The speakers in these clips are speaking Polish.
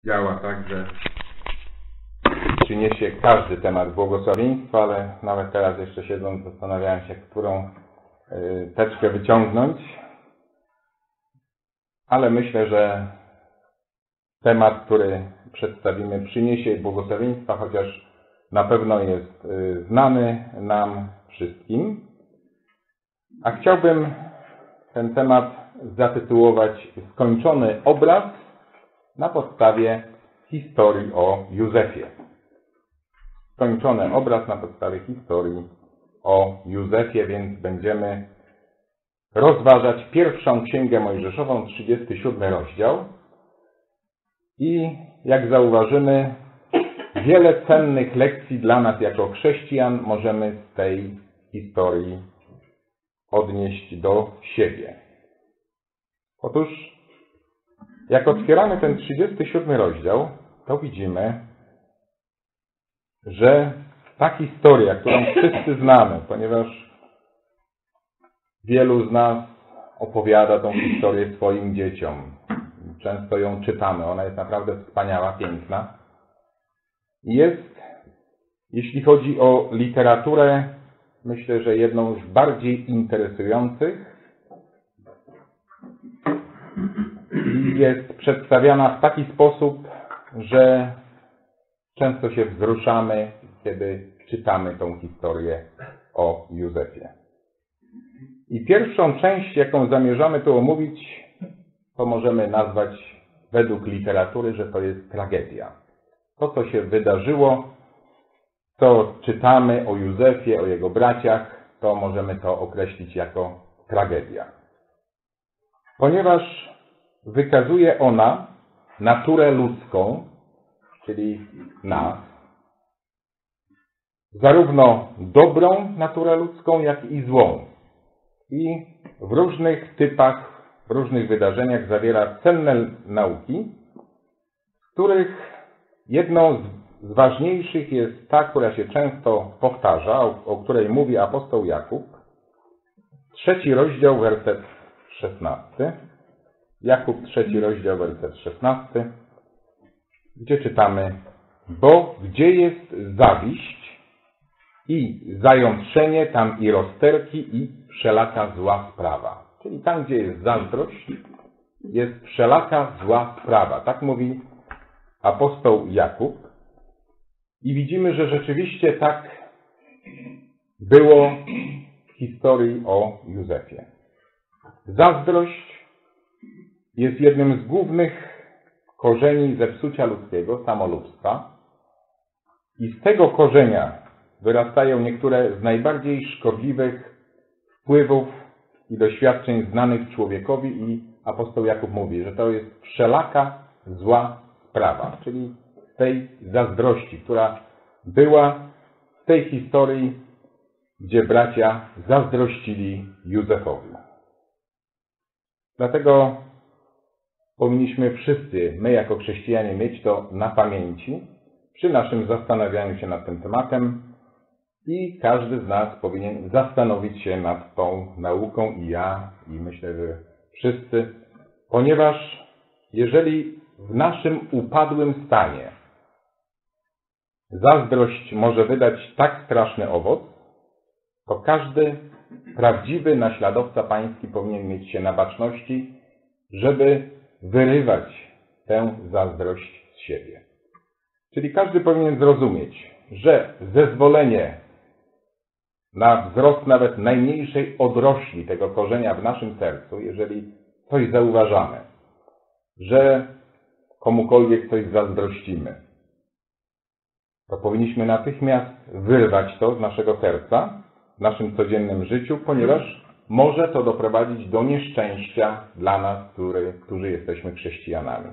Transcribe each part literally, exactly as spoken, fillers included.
działa tak, że przyniesie każdy temat błogosławieństwa, ale nawet teraz jeszcze siedząc zastanawiałem się, którą y, teczkę wyciągnąć. Ale myślę, że temat, który przedstawimy, przyniesie błogosławieństwa, chociaż na pewno jest y, znany nam wszystkim. A chciałbym ten temat zatytułować Skończony obraz na podstawie historii o Józefie. Skończony obraz na podstawie historii o Józefie, więc będziemy rozważać pierwszą Księgę Mojżeszową, trzydziesty siódmy rozdział. I jak zauważymy, wiele cennych lekcji dla nas jako chrześcijan możemy z tej historii odnieść do siebie. Otóż, jak otwieramy ten trzydziesty siódmy rozdział, to widzimy, że ta historia, którą wszyscy znamy, ponieważ wielu z nas opowiada tą historię swoim dzieciom. Często ją czytamy. Ona jest naprawdę wspaniała, piękna. Jest, jeśli chodzi o literaturę, myślę, że jedną z bardziej interesujących. I jest przedstawiana w taki sposób, że często się wzruszamy, kiedy czytamy tą historię o Józefie. I pierwszą część, jaką zamierzamy tu omówić, to możemy nazwać według literatury, że to jest tragedia. To, co się wydarzyło, co czytamy o Józefie, o jego braciach, to możemy to określić jako tragedia. Ponieważ wykazuje ona naturę ludzką, czyli nas, zarówno dobrą naturę ludzką, jak i złą. I w różnych typach, w różnych wydarzeniach zawiera cenne nauki, z których jedną z ważniejszych jest ta, która się często powtarza, o, o której mówi apostoł Jakub. Trzeci rozdział, werset szesnasty. Jakub, trzeci rozdział, werset szesnasty, gdzie czytamy: Bo gdzie jest zawiść i zajątrzenie, tam i rozterki i wszelaka zła sprawa. Czyli tam, gdzie jest zazdrość, jest wszelaka zła sprawa. Tak mówi apostoł Jakub. I widzimy, że rzeczywiście tak było w historii o Józefie. Zazdrość jest jednym z głównych korzeni zepsucia ludzkiego, samolubstwa. I z tego korzenia wyrastają niektóre z najbardziej szkodliwych wpływów i doświadczeń znanych człowiekowi i apostoł Jakub mówi, że to jest wszelaka zła sprawa, czyli z tej zazdrości, która była w tej historii, gdzie bracia zazdrościli Józefowi. Dlatego powinniśmy wszyscy, my jako chrześcijanie, mieć to na pamięci przy naszym zastanawianiu się nad tym tematem i każdy z nas powinien zastanowić się nad tą nauką, i ja, i myślę, że wszyscy, ponieważ jeżeli w naszym upadłym stanie zazdrość może wydać tak straszny owoc, to każdy prawdziwy naśladowca pański powinien mieć się na baczności, żeby wyrywać tę zazdrość z siebie. Czyli każdy powinien zrozumieć, że zezwolenie na wzrost nawet najmniejszej odrośli tego korzenia w naszym sercu, jeżeli coś zauważamy, że komukolwiek coś zazdrościmy, to powinniśmy natychmiast wyrwać to z naszego serca w naszym codziennym życiu, ponieważ może to doprowadzić do nieszczęścia dla nas, który, którzy jesteśmy chrześcijanami.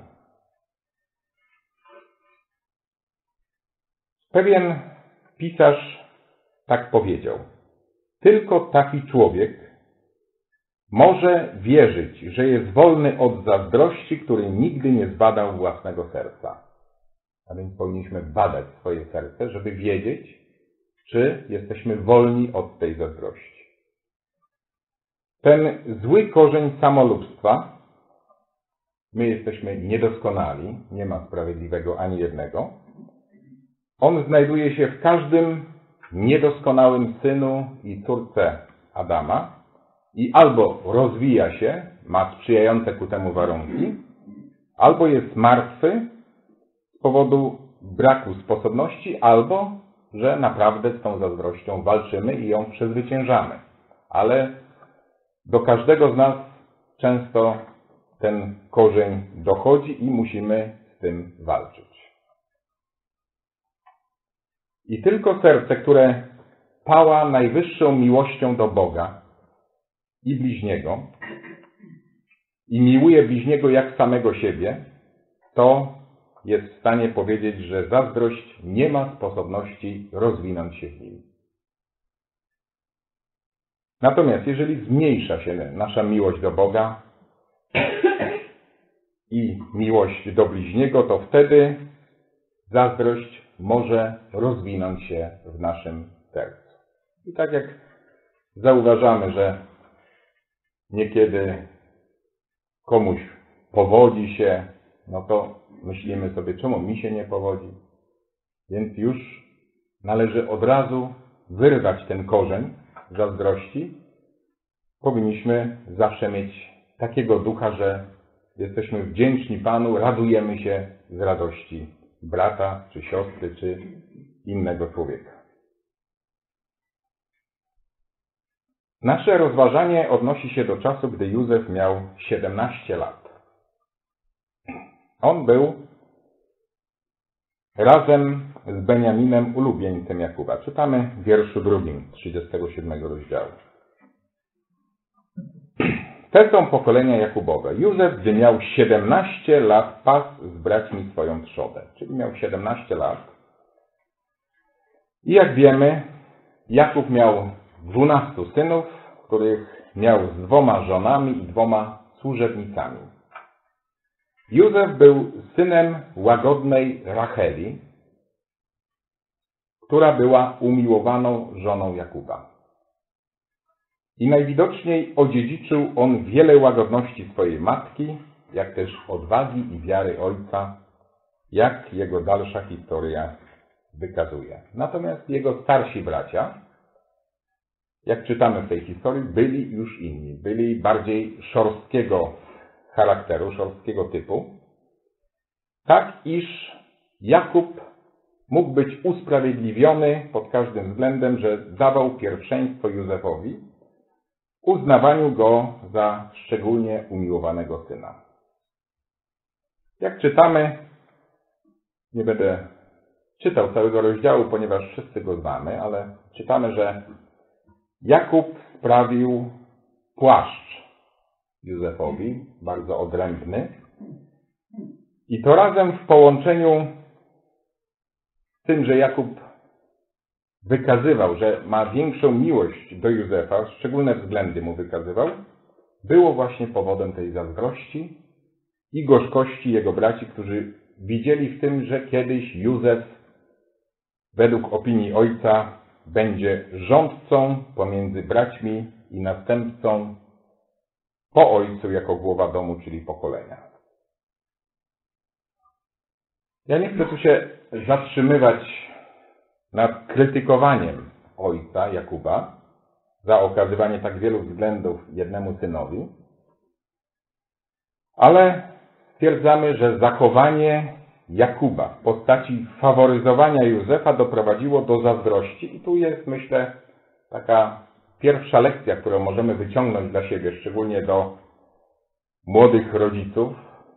Pewien pisarz tak powiedział: tylko taki człowiek może wierzyć, że jest wolny od zazdrości, który nigdy nie zbadał własnego serca. A więc powinniśmy badać swoje serce, żeby wiedzieć, czy jesteśmy wolni od tej zazdrości. Ten zły korzeń samolubstwa My jesteśmy niedoskonali, nie ma sprawiedliwego ani jednego. On znajduje się w każdym niedoskonałym synu i córce Adama i albo rozwija się, ma sprzyjające ku temu warunki, albo jest martwy z powodu braku sposobności, albo że naprawdę z tą zazdrością walczymy i ją przezwyciężamy. Ale do każdego z nas często ten korzeń dochodzi i musimy z tym walczyć. I tylko serce, które pała najwyższą miłością do Boga i bliźniego i miłuje bliźniego jak samego siebie, to jest w stanie powiedzieć, że zazdrość nie ma sposobności rozwinąć się w nim. Natomiast jeżeli zmniejsza się nasza miłość do Boga i miłość do bliźniego, to wtedy zazdrość może rozwinąć się w naszym sercu. I tak jak zauważamy, że niekiedy komuś powodzi się, no to myślimy sobie, czemu mi się nie powodzi? Więc już należy od razu wyrwać ten korzeń zazdrości. Powinniśmy zawsze mieć takiego ducha, że jesteśmy wdzięczni Panu, radujemy się z radości brata, czy siostry, czy innego człowieka. Nasze rozważanie odnosi się do czasu, gdy Józef miał siedemnaście lat. On był razem z Beniaminem ulubieńcem Jakuba. Czytamy w wierszu drugim trzydziestego siódmego rozdziału. Te są pokolenia Jakubowe. Józef, gdy miał siedemnaście lat, pasł z braćmi swoją trzodę. Czyli miał siedemnaście lat. I jak wiemy, Jakub miał dwunastu synów, których miał z dwoma żonami i dwoma służebnicami. Józef był synem łagodnej Racheli, która była umiłowaną żoną Jakuba. I najwidoczniej odziedziczył on wiele łagodności swojej matki, jak też odwagi i wiary ojca, jak jego dalsza historia wykazuje. Natomiast jego starsi bracia, jak czytamy w tej historii, byli już inni. Byli bardziej szorstkiego charakteru, szorstkiego typu. Tak, iż Jakub mógł być usprawiedliwiony pod każdym względem, że dawał pierwszeństwo Józefowi, uznawaniu go za szczególnie umiłowanego syna. Jak czytamy, nie będę czytał całego rozdziału, ponieważ wszyscy go znamy, ale czytamy, że Jakub sprawił płaszcz Józefowi, bardzo odrębny. I to razem w połączeniu z tym, że Jakub wykazywał, że ma większą miłość do Józefa, szczególne względy mu wykazywał, było właśnie powodem tej zazdrości i gorzkości jego braci, którzy widzieli w tym, że kiedyś Józef, według opinii ojca, będzie rządcą pomiędzy braćmi i następcą po ojcu jako głowa domu, czyli pokolenia. Ja nie chcę tu się zatrzymywać nad krytykowaniem ojca Jakuba za okazywanie tak wielu względów jednemu synowi, ale stwierdzamy, że zachowanie Jakuba w postaci faworyzowania Józefa doprowadziło do zazdrości. I tu jest, myślę, taka pierwsza lekcja, którą możemy wyciągnąć dla siebie, szczególnie do młodych rodziców,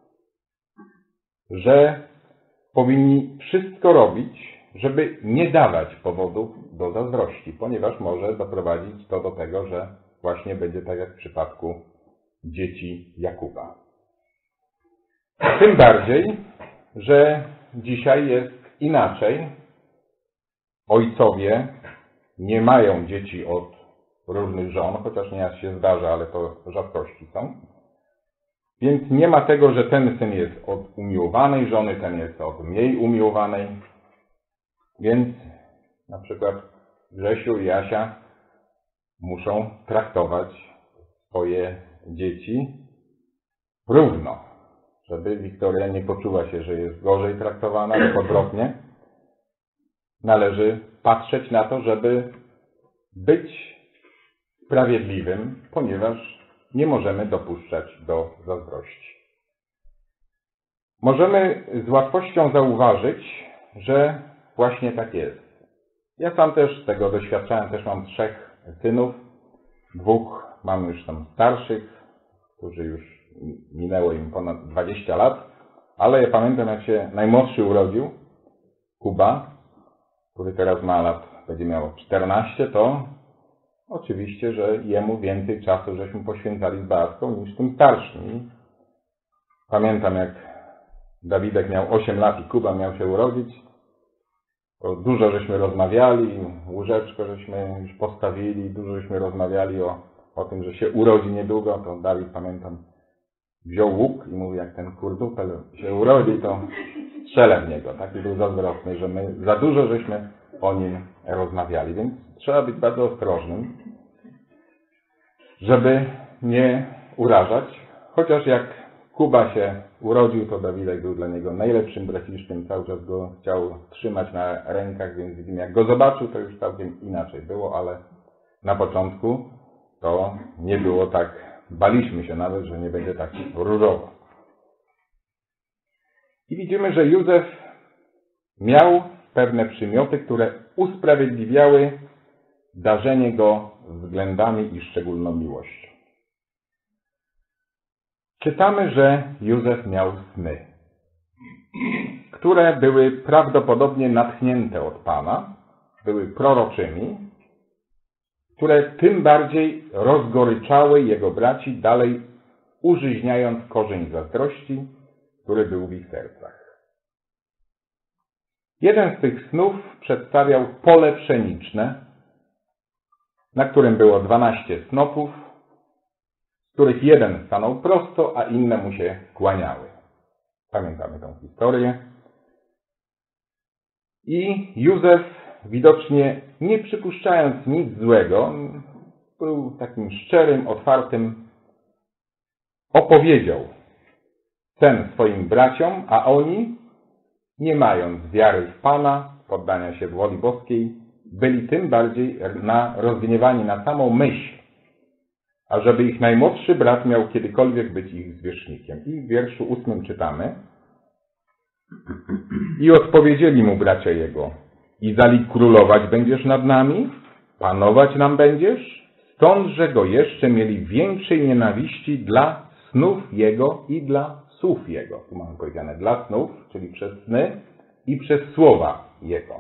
że powinni wszystko robić, żeby nie dawać powodów do zazdrości, ponieważ może doprowadzić to do tego, że właśnie będzie tak jak w przypadku dzieci Jakuba. Tym bardziej, że dzisiaj jest inaczej. Ojcowie nie mają dzieci od różnych żon, chociaż nieraz się zdarza, ale to rzadkości są. Więc nie ma tego, że ten syn jest od umiłowanej żony, ten jest od mniej umiłowanej. Więc na przykład Grzesiu i Jasia muszą traktować swoje dzieci równo. żeby Wiktoria nie poczuła się, że jest gorzej traktowana, lub odwrotnie. Należy patrzeć na to, żeby być sprawiedliwym, ponieważ nie możemy dopuszczać do zazdrości. Możemy z łatwością zauważyć, że właśnie tak jest. Ja sam też tego doświadczałem, też mam trzech synów, dwóch mam już tam starszych, którzy już minęło im ponad dwadzieścia lat, ale ja pamiętam, jak się najmłodszy urodził, Kuba, który teraz ma lat, będzie miał czternaście, to oczywiście, że jemu więcej czasu żeśmy poświęcali z Beatką niż tym starszym. Pamiętam, jak Dawidek miał osiem lat i Kuba miał się urodzić, to dużo żeśmy rozmawiali, łóżeczko żeśmy już postawili, dużo żeśmy rozmawiali o, o tym, że się urodzi niedługo, to Dawid, pamiętam, wziął łuk i mówi, jak ten kurdupel się urodzi, to strzelę w niego. Taki był zazdrosny, że my za dużo żeśmy o nim rozmawiali, więc trzeba być bardzo ostrożnym, żeby nie urażać. Chociaż jak Kuba się urodził, to Dawidek był dla niego najlepszym braciszkiem, cały czas go chciał trzymać na rękach, więc widzimy, jak go zobaczył, to już całkiem inaczej było, ale na początku to nie było tak, baliśmy się nawet, że nie będzie tak różowo. I widzimy, że Józef miał pewne przymioty, które usprawiedliwiały darzenie go względami i szczególną miłością. Czytamy, że Józef miał sny, które były prawdopodobnie natchnięte od Pana, były proroczymi, które tym bardziej rozgoryczały jego braci, dalej użyźniając korzeń zazdrości, który był w ich sercach. Jeden z tych snów przedstawiał pole pszeniczne, na którym było dwanaście snopów, z których jeden stanął prosto, a inne mu się kłaniały. Pamiętamy tę historię. I Józef, widocznie nie przypuszczając nic złego, był takim szczerym, otwartym, opowiedział sen swoim braciom, a oni, nie mając wiary w Pana, poddania się woli boskiej, byli tym bardziej na, rozgniewani na samą myśl, ażeby ich najmłodszy brat miał kiedykolwiek być ich zwierzchnikiem. I w wierszu ósmym czytamy: i odpowiedzieli mu bracia jego: Izali, królować będziesz nad nami? Panować nam będziesz? Stąd, że go jeszcze mieli większej nienawiści dla snów jego i dla słów jego. Tu mamy powiedziane dla snów, czyli przez sny i przez słowa jego.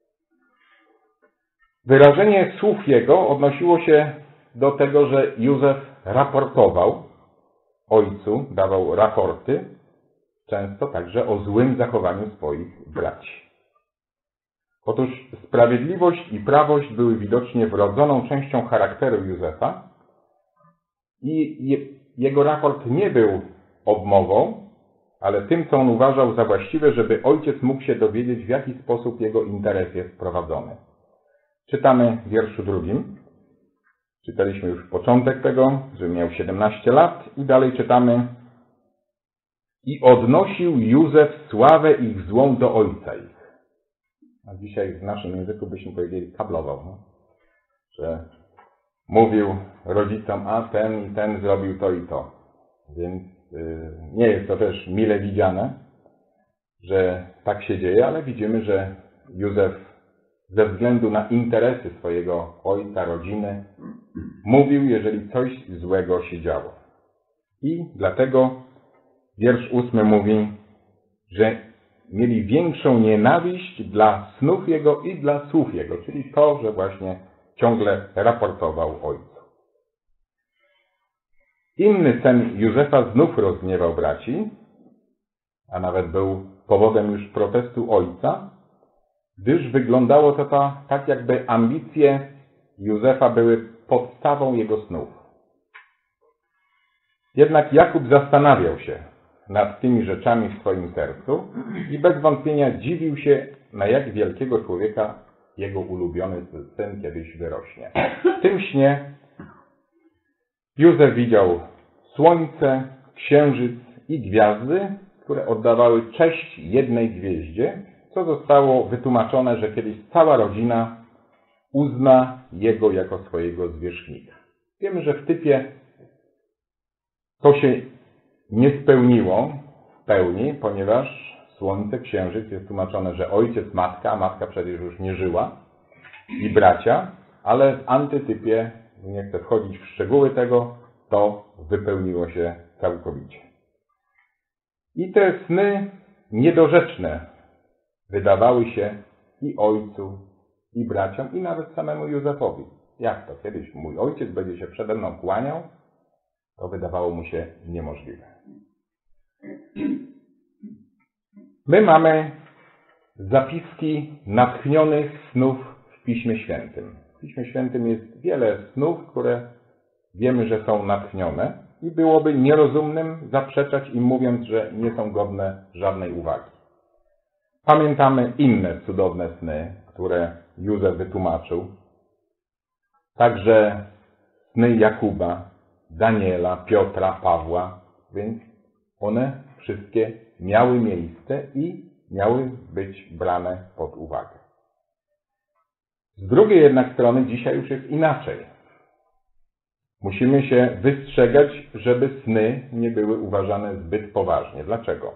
Wyrażenie słów jego odnosiło się do tego, że Józef raportował ojcu, dawał raporty, często także o złym zachowaniu swoich braci. Otóż sprawiedliwość i prawość były widocznie wrodzoną częścią charakteru Józefa i je, jego raport nie był obmową, ale tym, co on uważał za właściwe, żeby ojciec mógł się dowiedzieć, w jaki sposób jego interes jest prowadzony. Czytamy w wierszu drugim. Czytaliśmy już początek tego, że miał siedemnaście lat i dalej czytamy: i odnosił Józef sławę ich złą do ojca ich. A dzisiaj w naszym języku byśmy powiedzieli kablował, no? Że mówił rodzicom, a ten i ten zrobił to i to. Więc yy, nie jest to też mile widziane, że tak się dzieje, ale widzimy, że Józef ze względu na interesy swojego ojca, rodziny, mówił, jeżeli coś złego się działo. I dlatego wiersz ósmy mówi, że mieli większą nienawiść dla snów jego i dla słów jego, czyli to, że właśnie ciągle raportował ojcu. Inny sen Józefa znów rozgniewał braci, a nawet był powodem już protestu ojca, gdyż wyglądało to ta, tak, jakby ambicje Józefa były podstawą jego snów. Jednak Jakub zastanawiał się nad tymi rzeczami w swoim sercu i bez wątpienia dziwił się, na jak wielkiego człowieka jego ulubiony syn kiedyś wyrośnie. W tym śnie Józef widział słońce, księżyc i gwiazdy, które oddawały cześć jednej gwieździe, co zostało wytłumaczone, że kiedyś cała rodzina uzna jego jako swojego zwierzchnika. Wiemy, że w typie to się nie spełniło w pełni, ponieważ słońce, księżyc jest tłumaczone, że ojciec, matka, a matka przecież już nie żyła, i bracia, ale w antytypie, nie chcę wchodzić w szczegóły tego, to wypełniło się całkowicie. I te sny niedorzeczne wydawały się i ojcu, i braciom, i nawet samemu Józefowi. Jak to? Kiedyś mój ojciec będzie się przede mną kłaniał? To wydawało mu się niemożliwe. My mamy zapiski natchnionych snów w Piśmie Świętym. W Piśmie Świętym jest wiele snów, które wiemy, że są natchnione i byłoby nierozumnym zaprzeczać im, mówiąc, że nie są godne żadnej uwagi. Pamiętamy inne cudowne sny, które Józef wytłumaczył. Także sny Jakuba, Daniela, Piotra, Pawła, więc one wszystkie miały miejsce i miały być brane pod uwagę. Z drugiej jednak strony dzisiaj już jest inaczej. Musimy się wystrzegać, żeby sny nie były uważane zbyt poważnie. Dlaczego?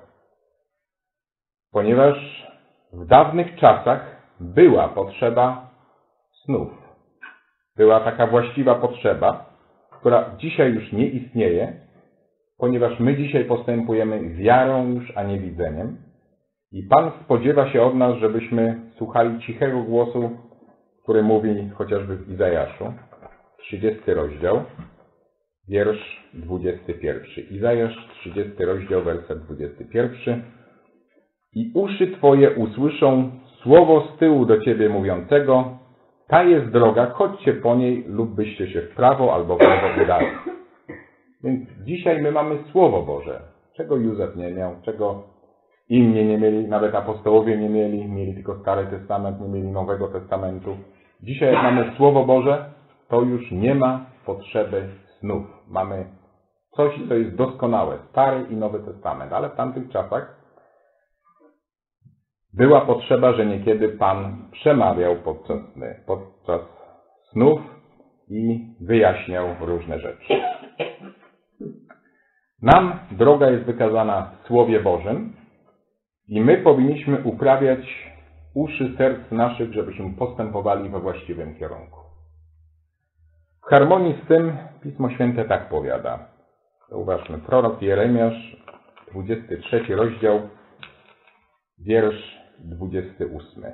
Ponieważ w dawnych czasach była potrzeba snów. Była taka właściwa potrzeba, która dzisiaj już nie istnieje, ponieważ my dzisiaj postępujemy wiarą już, a nie widzeniem. I Pan spodziewa się od nas, żebyśmy słuchali cichego głosu, który mówi chociażby w Izajaszu, trzydziesty rozdział, wiersz dwudziesty pierwszy. Izajasz, trzydziesty rozdział, werset dwudziesty pierwszy. I uszy Twoje usłyszą słowo z tyłu do Ciebie mówiącego: ta jest droga, chodźcie po niej, lub byście się w prawo albo w lewo udali. Więc dzisiaj my mamy Słowo Boże, czego Józef nie miał, czego inni nie mieli, nawet apostołowie nie mieli, mieli tylko Stary Testament, nie mieli Nowego Testamentu. Dzisiaj jak mamy Słowo Boże, to już nie ma potrzeby snów. Mamy coś, co jest doskonałe, Stary i Nowy Testament, ale w tamtych czasach była potrzeba, że niekiedy Pan przemawiał podczas sny, podczas snów i wyjaśniał różne rzeczy. Nam droga jest wykazana w Słowie Bożym i my powinniśmy uprawiać uszy serc naszych, żebyśmy postępowali we właściwym kierunku. W harmonii z tym Pismo Święte tak powiada. Zauważmy, prorok Jeremiasz, dwudziesty trzeci rozdział, wiersz dwudziesty ósmy.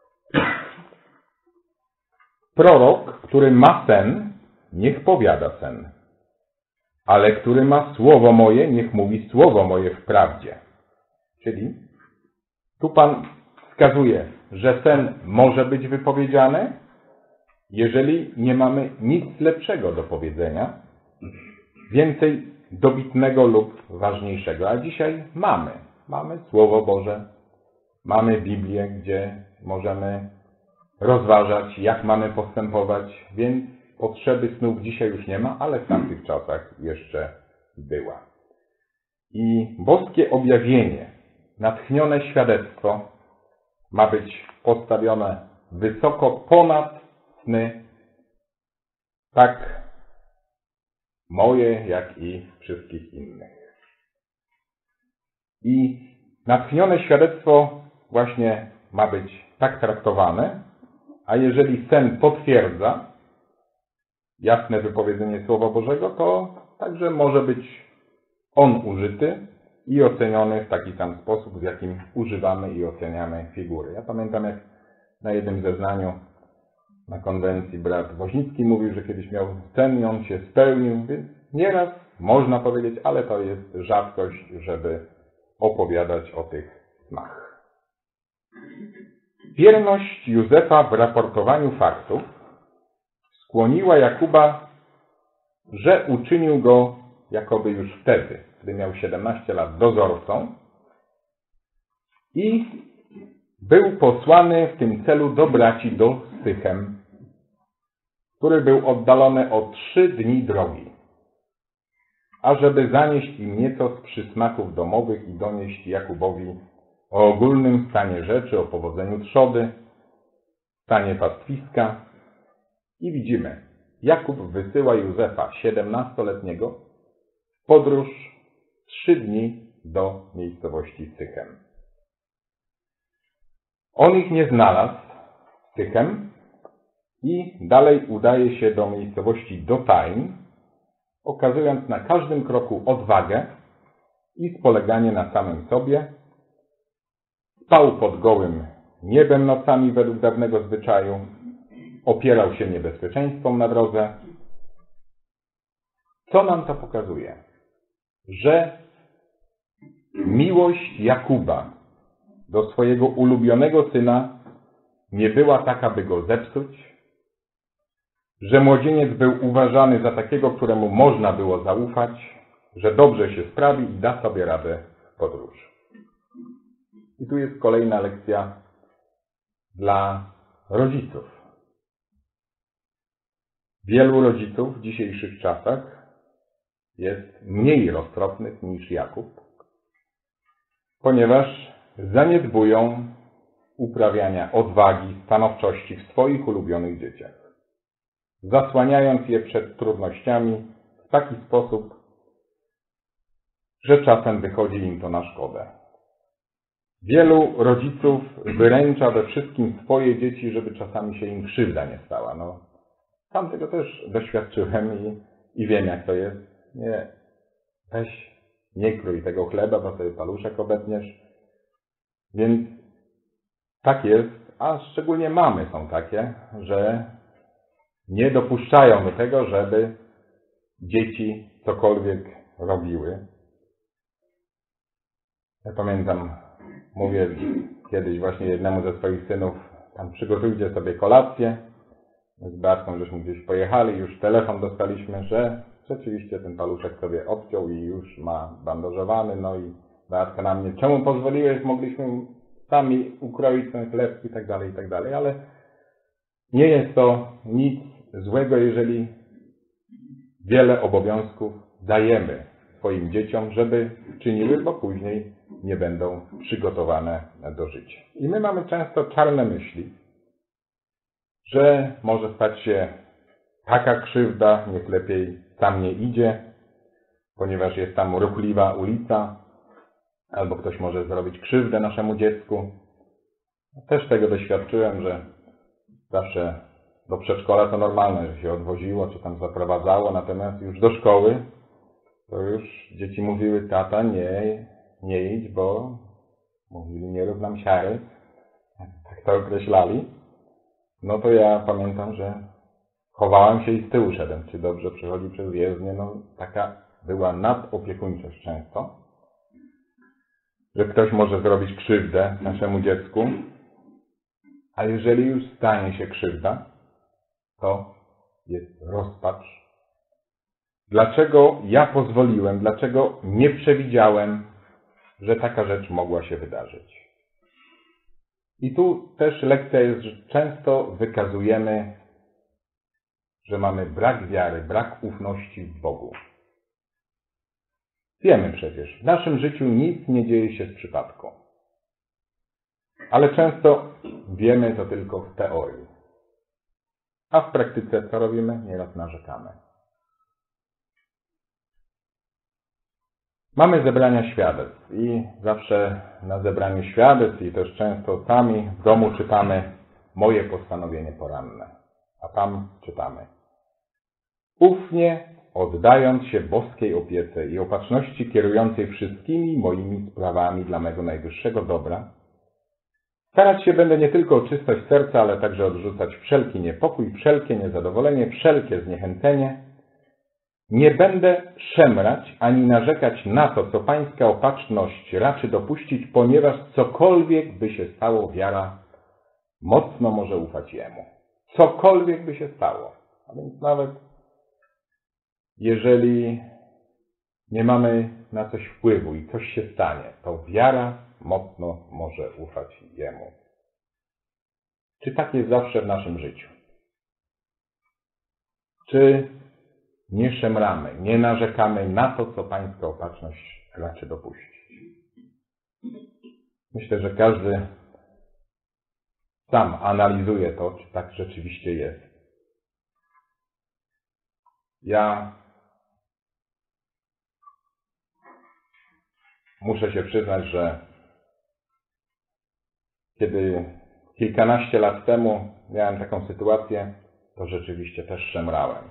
Prorok, który ma sen, niech powiada sen, ale który ma słowo moje, niech mówi słowo moje w prawdzie. Czyli tu Pan wskazuje, że sen może być wypowiedziany, jeżeli nie mamy nic lepszego do powiedzenia, więcej dobitnego lub ważniejszego. A dzisiaj mamy. Mamy Słowo Boże, mamy Biblię, gdzie możemy rozważać, jak mamy postępować, więc potrzeby snów dzisiaj już nie ma, ale w tamtych czasach jeszcze była. I boskie objawienie, natchnione świadectwo ma być postawione wysoko ponad sny, tak moje, jak i wszystkich innych. I natchnione świadectwo właśnie ma być tak traktowane, a jeżeli sen potwierdza jasne wypowiedzenie Słowa Bożego, to także może być on użyty i oceniony w taki sam sposób, w jakim używamy i oceniamy figury. Ja pamiętam, jak na jednym zeznaniu na konwencji brat Woźnicki mówił, że kiedyś miał sen i on się spełnił, więc nieraz można powiedzieć, ale to jest rzadkość, żeby opowiadać o tych snach. Wierność Józefa w raportowaniu faktów skłoniła Jakuba, że uczynił go jakoby już wtedy, gdy miał siedemnaście lat, dozorcą i był posłany w tym celu do braci do Sychem, który był oddalony o trzy dni drogi. ażeby zanieść im nieco z przysmaków domowych i donieść Jakubowi o ogólnym stanie rzeczy, o powodzeniu trzody, stanie pastwiska. I widzimy, Jakub wysyła Józefa, siedemnastoletniego, w podróż trzy dni do miejscowości Sychem. On ich nie znalazł, Sychem, i dalej udaje się do miejscowości Dotaim, okazując na każdym kroku odwagę i spoleganie na samym sobie. Spał pod gołym niebem nocami według dawnego zwyczaju, opierał się niebezpieczeństwom na drodze. Co nam to pokazuje? Że miłość Jakuba do swojego ulubionego syna nie była taka, by go zepsuć, że młodzieniec był uważany za takiego, któremu można było zaufać, że dobrze się sprawi i da sobie radę w podróży. I tu jest kolejna lekcja dla rodziców. Wielu rodziców w dzisiejszych czasach jest mniej roztropnych niż Jakub, ponieważ zaniedbują uprawiania odwagi, stanowczości w swoich ulubionych dzieciach, zasłaniając je przed trudnościami w taki sposób, że czasem wychodzi im to na szkodę. Wielu rodziców wyręcza we wszystkim swoje dzieci, żeby czasami się im krzywda nie stała. No, sam tego też doświadczyłem i, i wiem, jak to jest. Nie, weź, nie krój tego chleba, bo sobie paluszek obetniesz. Więc tak jest, a szczególnie mamy są takie, że nie dopuszczają do tego, żeby dzieci cokolwiek robiły. Ja pamiętam, mówię kiedyś właśnie jednemu ze swoich synów, tam przygotujcie sobie kolację. Z Beatką żeśmy gdzieś pojechali, już telefon dostaliśmy, że rzeczywiście ten paluszek sobie obciął i już ma bandażowany. No i Beatka na mnie, czemu pozwoliłeś, mogliśmy sami ukroić ten chleb i tak dalej, i tak dalej. Ale nie jest to nic złego, jeżeli wiele obowiązków dajemy swoim dzieciom, żeby czyniły, bo później nie będą przygotowane do życia. I my mamy często czarne myśli, że może stać się taka krzywda, niech lepiej tam nie idzie, ponieważ jest tam ruchliwa ulica, albo ktoś może zrobić krzywdę naszemu dziecku. Też tego doświadczyłem, że zawsze do przedszkola to normalne, że się odwoziło, czy tam zaprowadzało, natomiast już do szkoły to już dzieci mówiły, tata, nie, nie idź, bo mówili, nie rób nam siary, tak to określali. No to ja pamiętam, że chowałem się i z tyłu szedłem, czy dobrze przechodzi przez jezdnię. No taka była nadopiekuńczość często, że ktoś może zrobić krzywdę naszemu dziecku, a jeżeli już stanie się krzywda, to jest rozpacz. Dlaczego ja pozwoliłem, dlaczego nie przewidziałem, że taka rzecz mogła się wydarzyć? I tu też lekcja jest, że często wykazujemy, że mamy brak wiary, brak ufności w Bogu. Wiemy przecież, w naszym życiu nic nie dzieje się z przypadku. Ale często wiemy to tylko w teorii. A w praktyce co robimy? Nieraz narzekamy. Mamy zebrania świadectw i zawsze na zebraniu świadectw i też często sami w domu czytamy moje postanowienie poranne. A tam czytamy: ufnie oddając się boskiej opiece i opatrzności kierującej wszystkimi moimi sprawami dla mego najwyższego dobra, starać się będę nie tylko o czystość serca, ale także odrzucać wszelki niepokój, wszelkie niezadowolenie, wszelkie zniechęcenie. Nie będę szemrać ani narzekać na to, co pańska opatrzność raczy dopuścić, ponieważ cokolwiek by się stało, wiara mocno może ufać Jemu. Cokolwiek by się stało. A więc nawet jeżeli nie mamy na coś wpływu i coś się stanie, to wiara mocno może ufać Jemu. Czy tak jest zawsze w naszym życiu? Czy nie szemramy, nie narzekamy na to, co Pańska opatrzność raczy dopuścić. Myślę, że każdy sam analizuje to, czy tak rzeczywiście jest. Ja muszę się przyznać, że kiedy kilkanaście lat temu miałem taką sytuację, to rzeczywiście też szemrałem.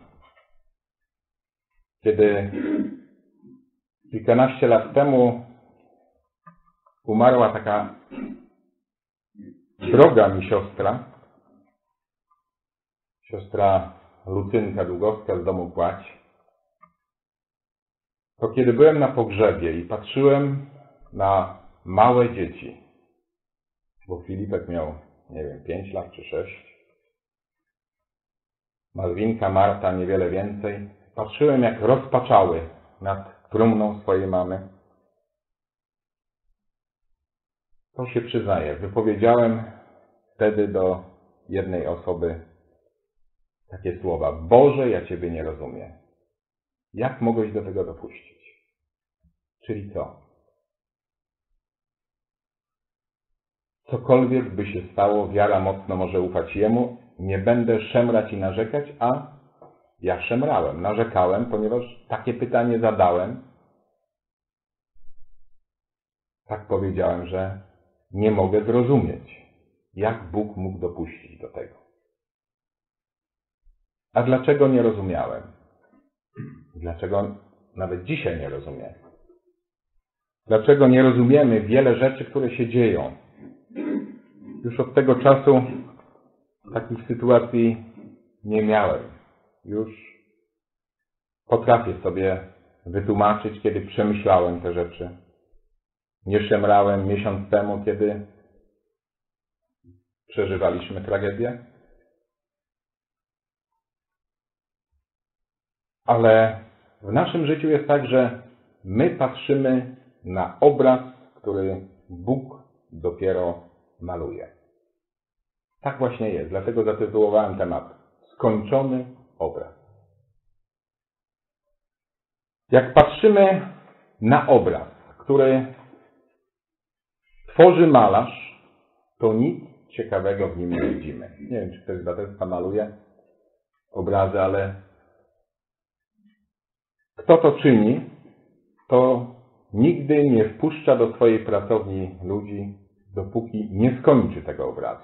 Kiedy kilkanaście lat temu umarła taka droga mi siostra, siostra Lucynka Długowska z domu Płać, to kiedy byłem na pogrzebie i patrzyłem na małe dzieci, bo Filipek miał, nie wiem, pięć lat czy sześć, Malwinka, Marta niewiele więcej, patrzyłem jak rozpaczały nad trumną swojej mamy. To się przyznaję, wypowiedziałem wtedy do jednej osoby takie słowa: Boże, ja Ciebie nie rozumiem. Jak mogłeś do tego dopuścić? Czyli co? Cokolwiek by się stało, wiara mocno może ufać Jemu, nie będę szemrać i narzekać, a ja szemrałem, narzekałem, ponieważ takie pytanie zadałem. Tak powiedziałem, że nie mogę zrozumieć, jak Bóg mógł dopuścić do tego. A dlaczego nie rozumiałem? Dlaczego nawet dzisiaj nie rozumiem? Dlaczego nie rozumiemy wiele rzeczy, które się dzieją? Już od tego czasu takich sytuacji nie miałem. Już potrafię sobie wytłumaczyć, kiedy przemyślałem te rzeczy. Nie szemrałem miesiąc temu, kiedy przeżywaliśmy tragedię. Ale w naszym życiu jest tak, że my patrzymy na obraz, który Bóg dopiero maluje. Tak właśnie jest. Dlatego zatytułowałem temat Skończony obraz. Jak patrzymy na obraz, który tworzy malarz, to nic ciekawego w nim nie widzimy. Nie wiem, czy ktoś z braterstwa maluje obrazy, ale kto to czyni, to nigdy nie wpuszcza do swojej pracowni ludzi, dopóki nie skończy tego obrazu.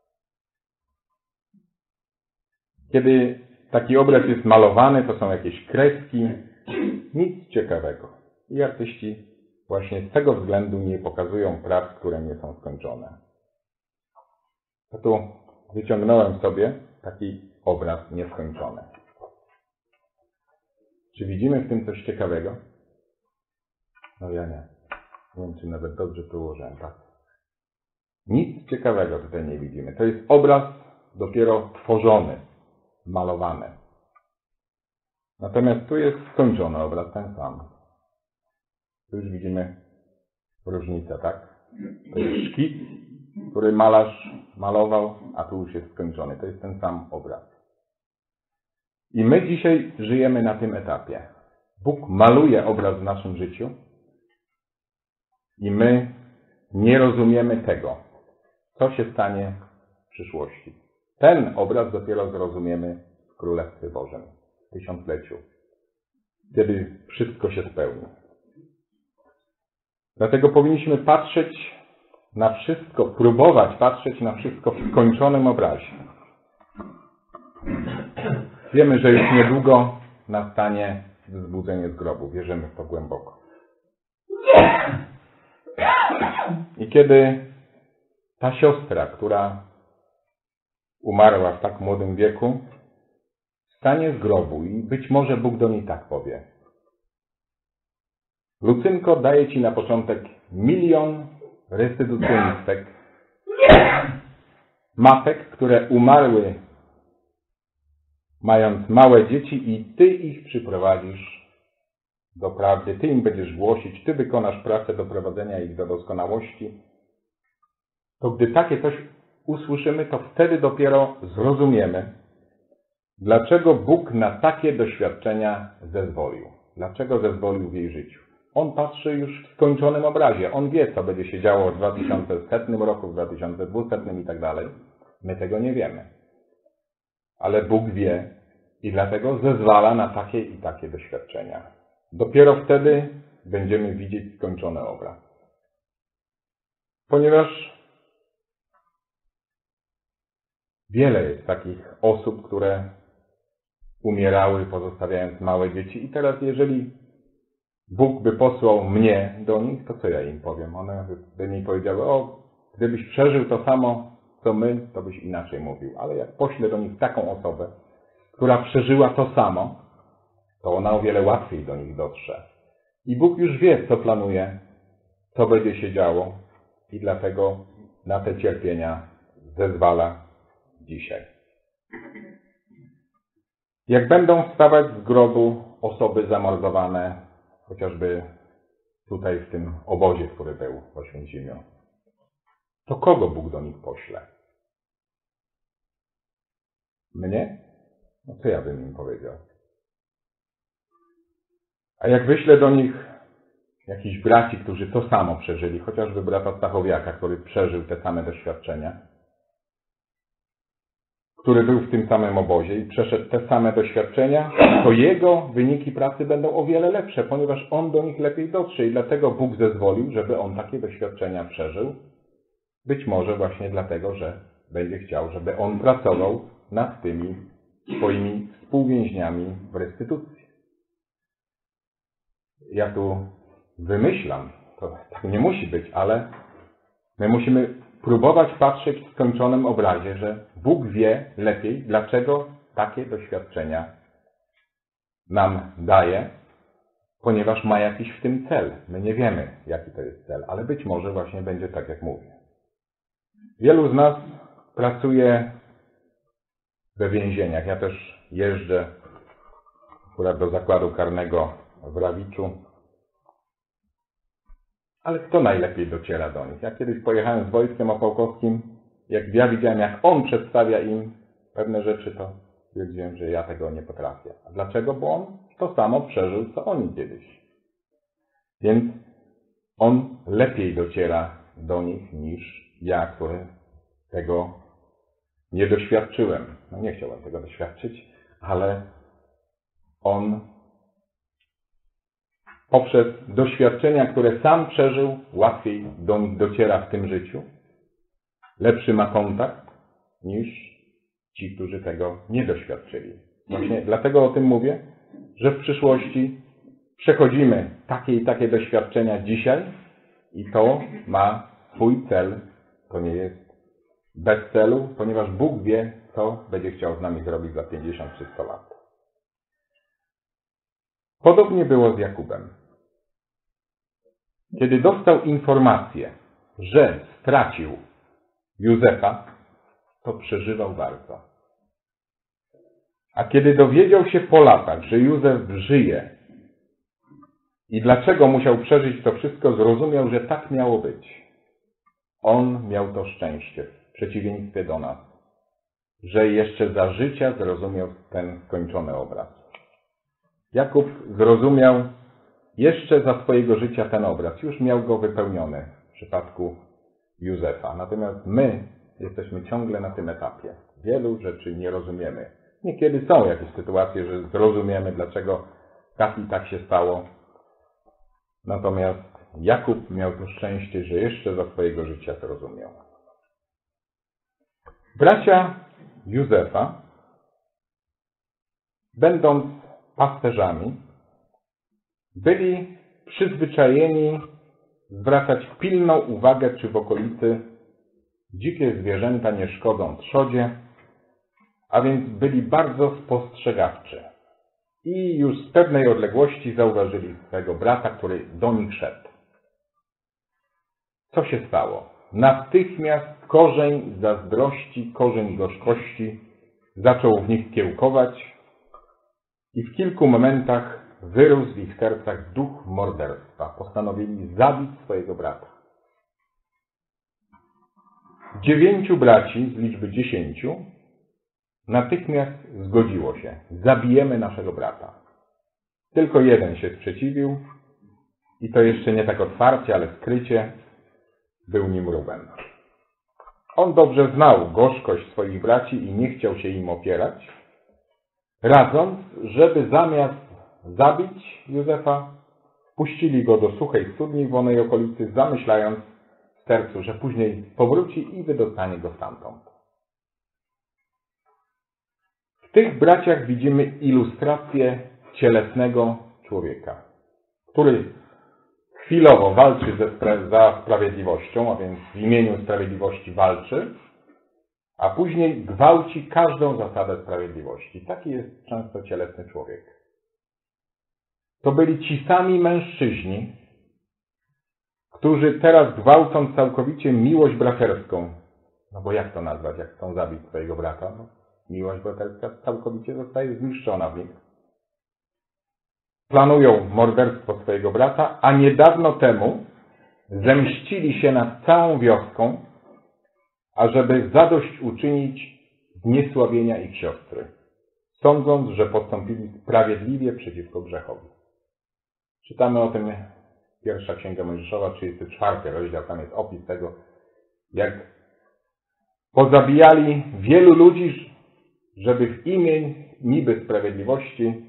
Kiedy taki obraz jest malowany, to są jakieś kreski, nic ciekawego. I artyści właśnie z tego względu nie pokazują prac, które nie są skończone. A tu wyciągnąłem sobie taki obraz nieskończony. Czy widzimy w tym coś ciekawego? No ja nie. Nie wiem, czy nawet dobrze to ułożyłem, tak. Nic ciekawego tutaj nie widzimy. To jest obraz dopiero tworzony, malowany. Natomiast tu jest skończony obraz, ten sam. Tu już widzimy różnicę, tak? To jest szkic, który malarz malował, a tu już jest skończony. To jest ten sam obraz. I my dzisiaj żyjemy na tym etapie. Bóg maluje obraz w naszym życiu i my nie rozumiemy tego, co się stanie w przyszłości. Ten obraz dopiero zrozumiemy w Królestwie Bożym, w tysiącleciu, kiedy wszystko się spełni. Dlatego powinniśmy patrzeć na wszystko, próbować patrzeć na wszystko w skończonym obrazie. Wiemy, że już niedługo nastanie wzbudzenie z grobu. Wierzymy w to głęboko. I kiedy ta siostra, która umarła w tak młodym wieku, stanie z grobu i być może Bóg do niej tak powie: Lucynko, daję Ci na początek milion restytucjonistek, matek, które umarły mając małe dzieci i Ty ich przyprowadzisz do prawdy, Ty im będziesz głosić, Ty wykonasz pracę doprowadzenia ich do doskonałości. To gdy takie coś usłyszymy, to wtedy dopiero zrozumiemy, Dlaczego Bóg na takie doświadczenia zezwolił? Dlaczego zezwolił w jej życiu? On patrzy już w skończonym obrazie. On wie, co będzie się działo w dwa tysiące sto roku, w dwa tysiące dwieście i tak dalej. My tego nie wiemy. Ale Bóg wie i dlatego zezwala na takie i takie doświadczenia. Dopiero wtedy będziemy widzieć skończony obraz. Ponieważ wiele jest takich osób, które umierały, pozostawiając małe dzieci. I teraz, jeżeli Bóg by posłał mnie do nich, to co ja im powiem? One by mi powiedziały, o, gdybyś przeżył to samo, co my, to byś inaczej mówił. Ale jak poślę do nich taką osobę, która przeżyła to samo, to ona o wiele łatwiej do nich dotrze. I Bóg już wie, co planuje, co będzie się działo i dlatego na te cierpienia zezwala dzisiaj. Jak będą wstawać z grobu osoby zamordowane, chociażby tutaj w tym obozie, który był w Oświęcimiu, to kogo Bóg do nich pośle? Mnie? No co ja bym im powiedział? A jak wyślę do nich jakichś braci, którzy to samo przeżyli, chociażby brata Stachowiaka, który przeżył te same doświadczenia, który był w tym samym obozie i przeszedł te same doświadczenia, to jego wyniki pracy będą o wiele lepsze, ponieważ on do nich lepiej dotrze i dlatego Bóg zezwolił, żeby on takie doświadczenia przeżył. Być może właśnie dlatego, że będzie chciał, żeby on pracował nad tymi swoimi współwięźniami w restytucji. Ja tu wymyślam, to tak nie musi być, ale my musimy próbować patrzeć w skończonym obrazie, że Bóg wie lepiej, dlaczego takie doświadczenia nam daje, ponieważ ma jakiś w tym cel. My nie wiemy, jaki to jest cel, ale być może właśnie będzie tak, jak mówię. Wielu z nas pracuje we więzieniach. Ja też jeżdżę akurat do zakładu karnego w Rawiczu. Ale kto najlepiej dociera do nich? Ja kiedyś pojechałem z wojskiem opałkowskim, jak ja widziałem, jak on przedstawia im pewne rzeczy, to stwierdziłem, że ja tego nie potrafię. A dlaczego? Bo on to samo przeżył, co oni kiedyś. Więc on lepiej dociera do nich niż ja, który tego nie doświadczyłem. No nie chciałem tego doświadczyć, ale on poprzez doświadczenia, które sam przeżył, łatwiej do nich dociera w tym życiu. Lepszy ma kontakt niż ci, którzy tego nie doświadczyli. Właśnie dlatego o tym mówię, że w przyszłości przechodzimy takie i takie doświadczenia dzisiaj i to ma swój cel. To nie jest bez celu, ponieważ Bóg wie, co będzie chciał z nami zrobić za pięćdziesiąt czy sto lat. Podobnie było z Jakubem. Kiedy dostał informację, że stracił Józefa, to przeżywał bardzo. A kiedy dowiedział się po latach, że Józef żyje i dlaczego musiał przeżyć to wszystko, zrozumiał, że tak miało być. On miał to szczęście, w przeciwieństwie do nas, że jeszcze za życia zrozumiał ten skończony obraz. Jakub zrozumiał jeszcze za swojego życia ten obraz. Już miał go wypełniony w przypadku Józefa. Natomiast my jesteśmy ciągle na tym etapie. Wielu rzeczy nie rozumiemy. Niekiedy są jakieś sytuacje, że zrozumiemy, dlaczego tak i tak się stało. Natomiast Jakub miał to szczęście, że jeszcze za swojego życia zrozumiał. Bracia Józefa, będąc pasterzami, byli przyzwyczajeni zwracać pilną uwagę, czy w okolicy dzikie zwierzęta nie szkodzą trzodzie, a więc byli bardzo spostrzegawczy. I już z pewnej odległości zauważyli swego brata, który do nich szedł. Co się stało? Natychmiast korzeń zazdrości, korzeń gorzkości zaczął w nich kiełkować i w kilku momentach wyrósł w ich sercach duch morderstwa. Postanowili zabić swojego brata. Dziewięciu braci z liczby dziesięciu natychmiast zgodziło się. Zabijemy naszego brata. Tylko jeden się sprzeciwił i to jeszcze nie tak otwarcie, ale skrycie był nim Ruben. On dobrze znał gorzkość swoich braci i nie chciał się im opierać, radząc, żeby zamiast zabić Józefa, puścili go do suchej studni w onej okolicy, zamyślając w sercu, że później powróci i wydostanie go stamtąd. W tych braciach widzimy ilustrację cielesnego człowieka, który chwilowo walczy ze spra- za sprawiedliwością, a więc w imieniu sprawiedliwości walczy, a później gwałci każdą zasadę sprawiedliwości. Taki jest często cielesny człowiek. To byli ci sami mężczyźni, którzy teraz gwałcą całkowicie miłość braterską. No bo jak to nazwać, jak chcą zabić swojego brata? No, miłość braterska całkowicie zostaje zniszczona w nich. Planują morderstwo swojego brata, a niedawno temu zemścili się nad całą wioską, ażeby zadośćuczynić zniesławienia ich siostry, sądząc, że postąpili sprawiedliwie przeciwko grzechowi. Czytamy o tym pierwsza Księga Mojżeszowa, trzydziesty czwarty rozdział, tam jest opis tego, jak pozabijali wielu ludzi, żeby w imię niby sprawiedliwości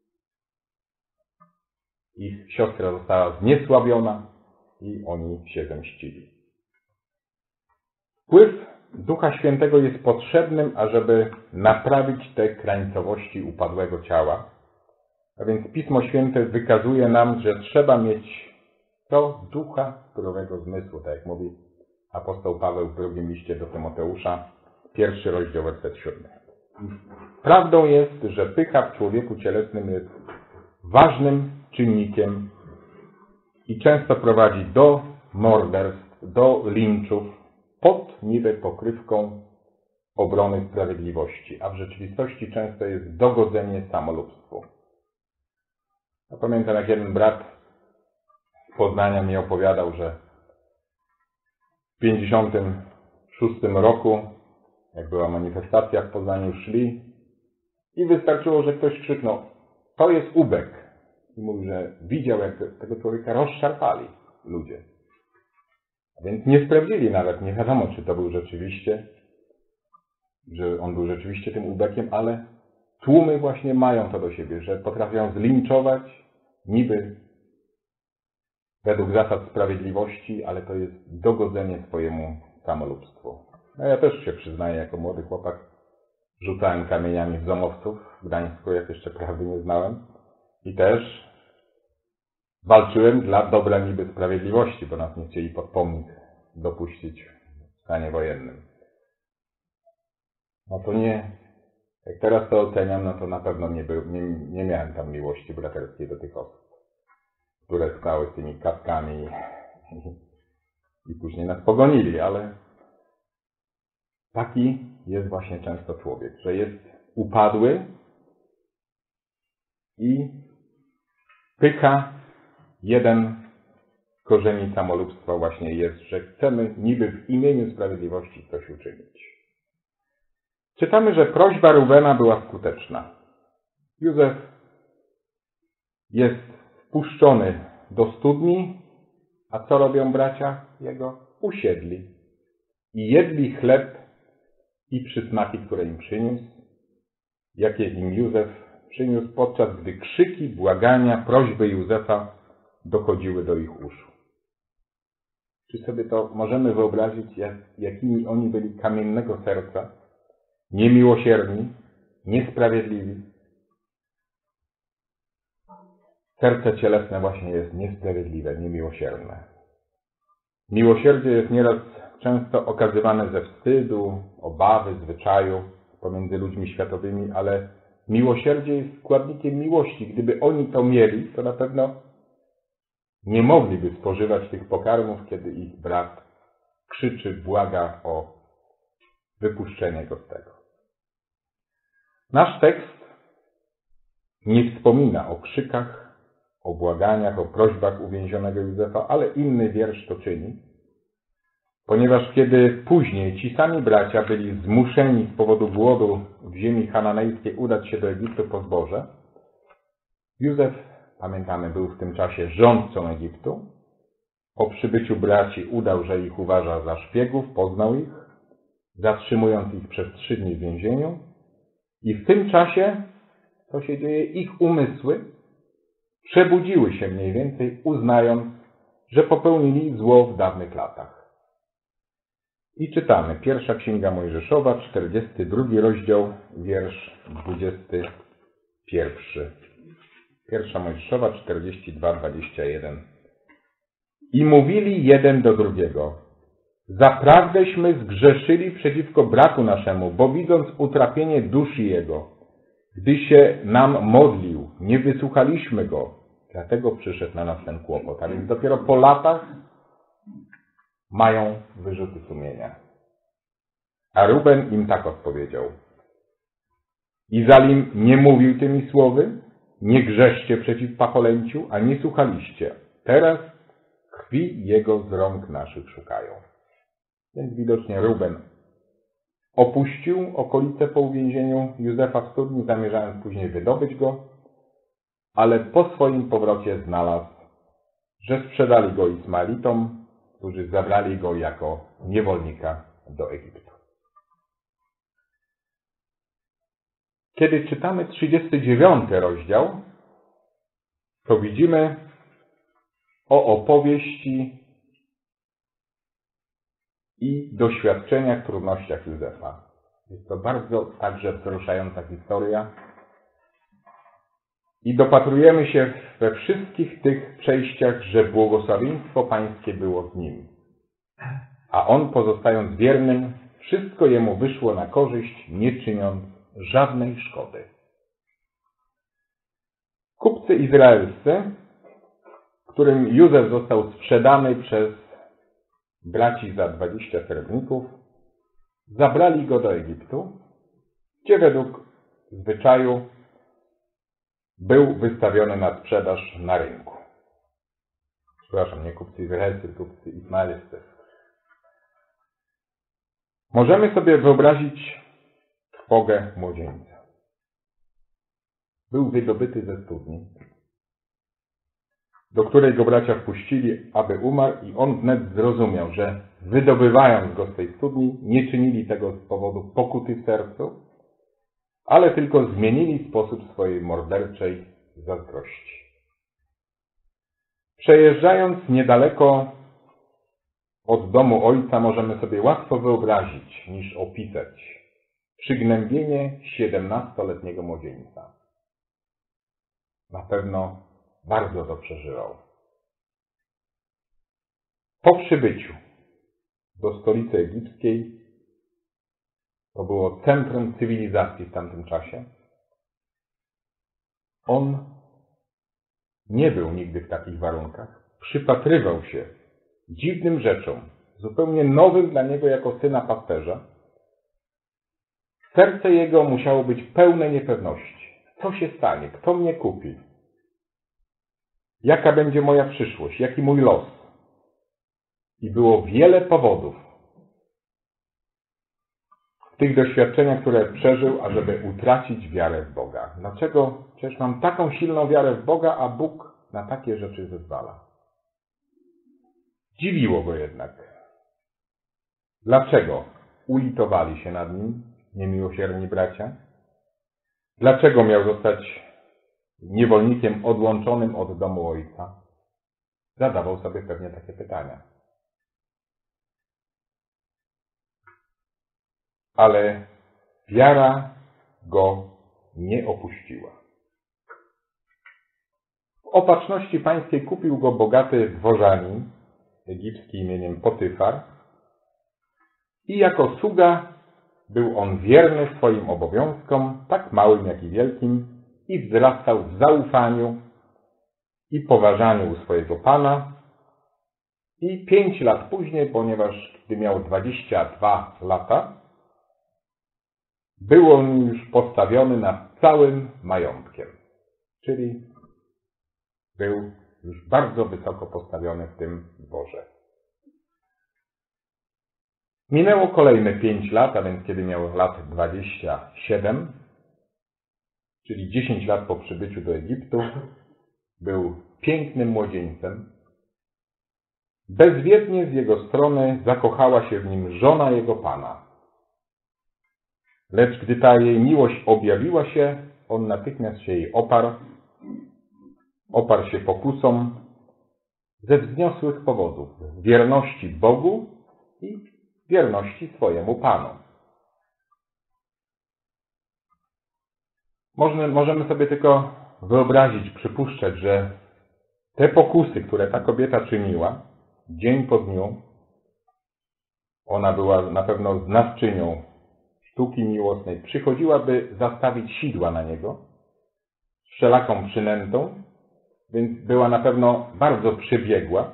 ich siostra została zniesławiona i oni się zemścili. Wpływ Ducha Świętego jest potrzebnym, ażeby naprawić te krańcowości upadłego ciała. A więc Pismo Święte wykazuje nam, że trzeba mieć to ducha zdrowego zmysłu, tak jak mówi apostoł Paweł w drugim liście do Tymoteusza, pierwszy rozdział, werset siódmy. Prawdą jest, że pycha w człowieku cielesnym jest ważnym czynnikiem i często prowadzi do morderstw, do linczów pod niby pokrywką obrony sprawiedliwości, a w rzeczywistości często jest dogodzenie samolubstwu. Ja pamiętam, jak jeden brat z Poznania mi opowiadał, że w pięćdziesiątym szóstym roku, jak była manifestacja w Poznaniu, szli i wystarczyło, że ktoś krzyknął: to jest ubek. I mówi, że widział, jak tego człowieka rozszarpali ludzie. A więc nie sprawdzili nawet, nie wiadomo, czy to był rzeczywiście, że on był rzeczywiście tym ubekiem, ale tłumy właśnie mają to do siebie, że potrafią zlinczować niby według zasad sprawiedliwości, ale to jest dogodzenie swojemu samolubstwu. No ja też się przyznaję, jako młody chłopak rzucałem kamieniami w zomowców w Gdańsku, jak jeszcze prawdy nie znałem. I też walczyłem dla dobra niby sprawiedliwości, bo nas nie chcieli pod pomnik dopuścić w stanie wojennym. No to nie, jak teraz to oceniam, no to na pewno nie, był, nie, nie miałem tam miłości braterskiej do tych osób, które stały z tymi kaskami i, i, i później nas pogonili, ale taki jest właśnie często człowiek, że jest upadły i pycha. Jeden z korzeni samolubstwa właśnie jest, że chcemy niby w imieniu sprawiedliwości coś uczynić. Czytamy, że prośba Rubena była skuteczna. Józef jest wpuszczony do studni, a co robią bracia jego? Usiedli i jedli chleb i przysmaki, które im przyniósł, jakie im Józef przyniósł, podczas gdy krzyki, błagania, prośby Józefa dochodziły do ich uszu. Czy sobie to możemy wyobrazić, jak, jakimi oni byli kamiennego serca, niemiłosierni, niesprawiedliwi? Serce cielesne właśnie jest niesprawiedliwe, niemiłosierne. Miłosierdzie jest nieraz często okazywane ze wstydu, obawy, zwyczaju pomiędzy ludźmi światowymi, ale miłosierdzie jest składnikiem miłości. Gdyby oni to mieli, to na pewno nie mogliby spożywać tych pokarmów, kiedy ich brat krzyczy, błaga o wypuszczenie go z tego. Nasz tekst nie wspomina o krzykach, o błaganiach, o prośbach uwięzionego Józefa, ale inny wiersz to czyni. Ponieważ kiedy później ci sami bracia byli zmuszeni z powodu głodu w ziemi chananejskiej udać się do Egiptu po zboże, Józef, pamiętamy, był w tym czasie rządcą Egiptu. Po przybyciu braci udał, że ich uważa za szpiegów, poznał ich, zatrzymując ich przez trzy dni w więzieniu. I w tym czasie, co się dzieje, ich umysły przebudziły się mniej więcej, uznając, że popełnili zło w dawnych latach. I czytamy, pierwsza Księga Mojżeszowa, czterdziesty drugi rozdział, wiersz dwudziesty pierwszy. Pierwsza Mojżeszowa, czterdzieści dwa, dwadzieścia jeden. I mówili jeden do drugiego: zaprawdeśmy zgrzeszyli przeciwko bratu naszemu, bo widząc utrapienie duszy jego, gdy się nam modlił, nie wysłuchaliśmy go, dlatego przyszedł na nas ten kłopot. A więc dopiero po latach mają wyrzuty sumienia. A Ruben im tak odpowiedział: Izalim nie mówił tymi słowy, nie grzeszcie przeciw pacholęciu, a nie słuchaliście. Teraz krwi jego z rąk naszych szukają. Więc widocznie Ruben opuścił okolice po uwięzieniu Józefa w studni, zamierzając później wydobyć go, ale po swoim powrocie znalazł, że sprzedali go Ismaelitom, którzy zabrali go jako niewolnika do Egiptu. Kiedy czytamy trzydziesty dziewiąty rozdział, to widzimy o opowieści i doświadczeniach, trudnościach Józefa. Jest to bardzo także wzruszająca historia i dopatrujemy się we wszystkich tych przejściach, że błogosławieństwo Pańskie było z nim. A on, pozostając wiernym, wszystko jemu wyszło na korzyść, nie czyniąc żadnej szkody. Kupcy izraelscy, którym Józef został sprzedany przez braci za dwadzieścia srebrników, zabrali go do Egiptu, gdzie według zwyczaju był wystawiony na sprzedaż na rynku. Przepraszam, nie kupcy izraelscy, kupcy ismaelscy. Możemy sobie wyobrazić trwogę młodzieńca. Był wydobyty ze studni, do której go bracia wpuścili, aby umarł, i on wnet zrozumiał, że wydobywając go z tej studni, nie czynili tego z powodu pokuty w sercu, ale tylko zmienili sposób swojej morderczej zazdrości. Przejeżdżając niedaleko od domu ojca, możemy sobie łatwo wyobrazić, niż opisać, przygnębienie siedemnastoletniego młodzieńca. Na pewno bardzo to przeżywał. Po przybyciu do stolicy egipskiej, to było centrum cywilizacji w tamtym czasie, on nie był nigdy w takich warunkach. Przypatrywał się dziwnym rzeczom, zupełnie nowym dla niego jako syna pasterza. Serce jego musiało być pełne niepewności. Co się stanie? Kto mnie kupi? Jaka będzie moja przyszłość? Jaki mój los? I było wiele powodów w tych doświadczeniach, które przeżył, ażeby utracić wiarę w Boga. Dlaczego? Przecież mam taką silną wiarę w Boga, a Bóg na takie rzeczy zezwala. Dziwiło go jednak. Dlaczego ulitowali się nad nim niemiłosierni bracia? Dlaczego miał zostać niewolnikiem odłączonym od domu ojca? Zadawał sobie pewnie takie pytania. Ale wiara go nie opuściła. W opatrzności pańskiej kupił go bogaty dworzanin egipski imieniem Potyfar i jako sługa był on wierny swoim obowiązkom, tak małym jak i wielkim, i wzrastał w zaufaniu i poważaniu u swojego pana. I pięć lat później, ponieważ gdy miał dwadzieścia dwa lata, był on już postawiony nad całym majątkiem. Czyli był już bardzo wysoko postawiony w tym dworze. Minęło kolejne pięć lat, a więc kiedy miał lat dwadzieścia siedem, czyli dziesięć lat po przybyciu do Egiptu, był pięknym młodzieńcem. Bezwiednie z jego strony zakochała się w nim żona jego pana. Lecz gdy ta jej miłość objawiła się, on natychmiast się jej oparł, oparł się pokusom ze wzniosłych powodów, wierności Bogu i wierności swojemu Panu. Możemy, możemy sobie tylko wyobrazić, przypuszczać, że te pokusy, które ta kobieta czyniła, dzień po dniu, ona była na pewno znawczynią sztuki miłosnej, przychodziła, by zastawić sidła na niego, wszelaką przynętą, więc była na pewno bardzo przebiegła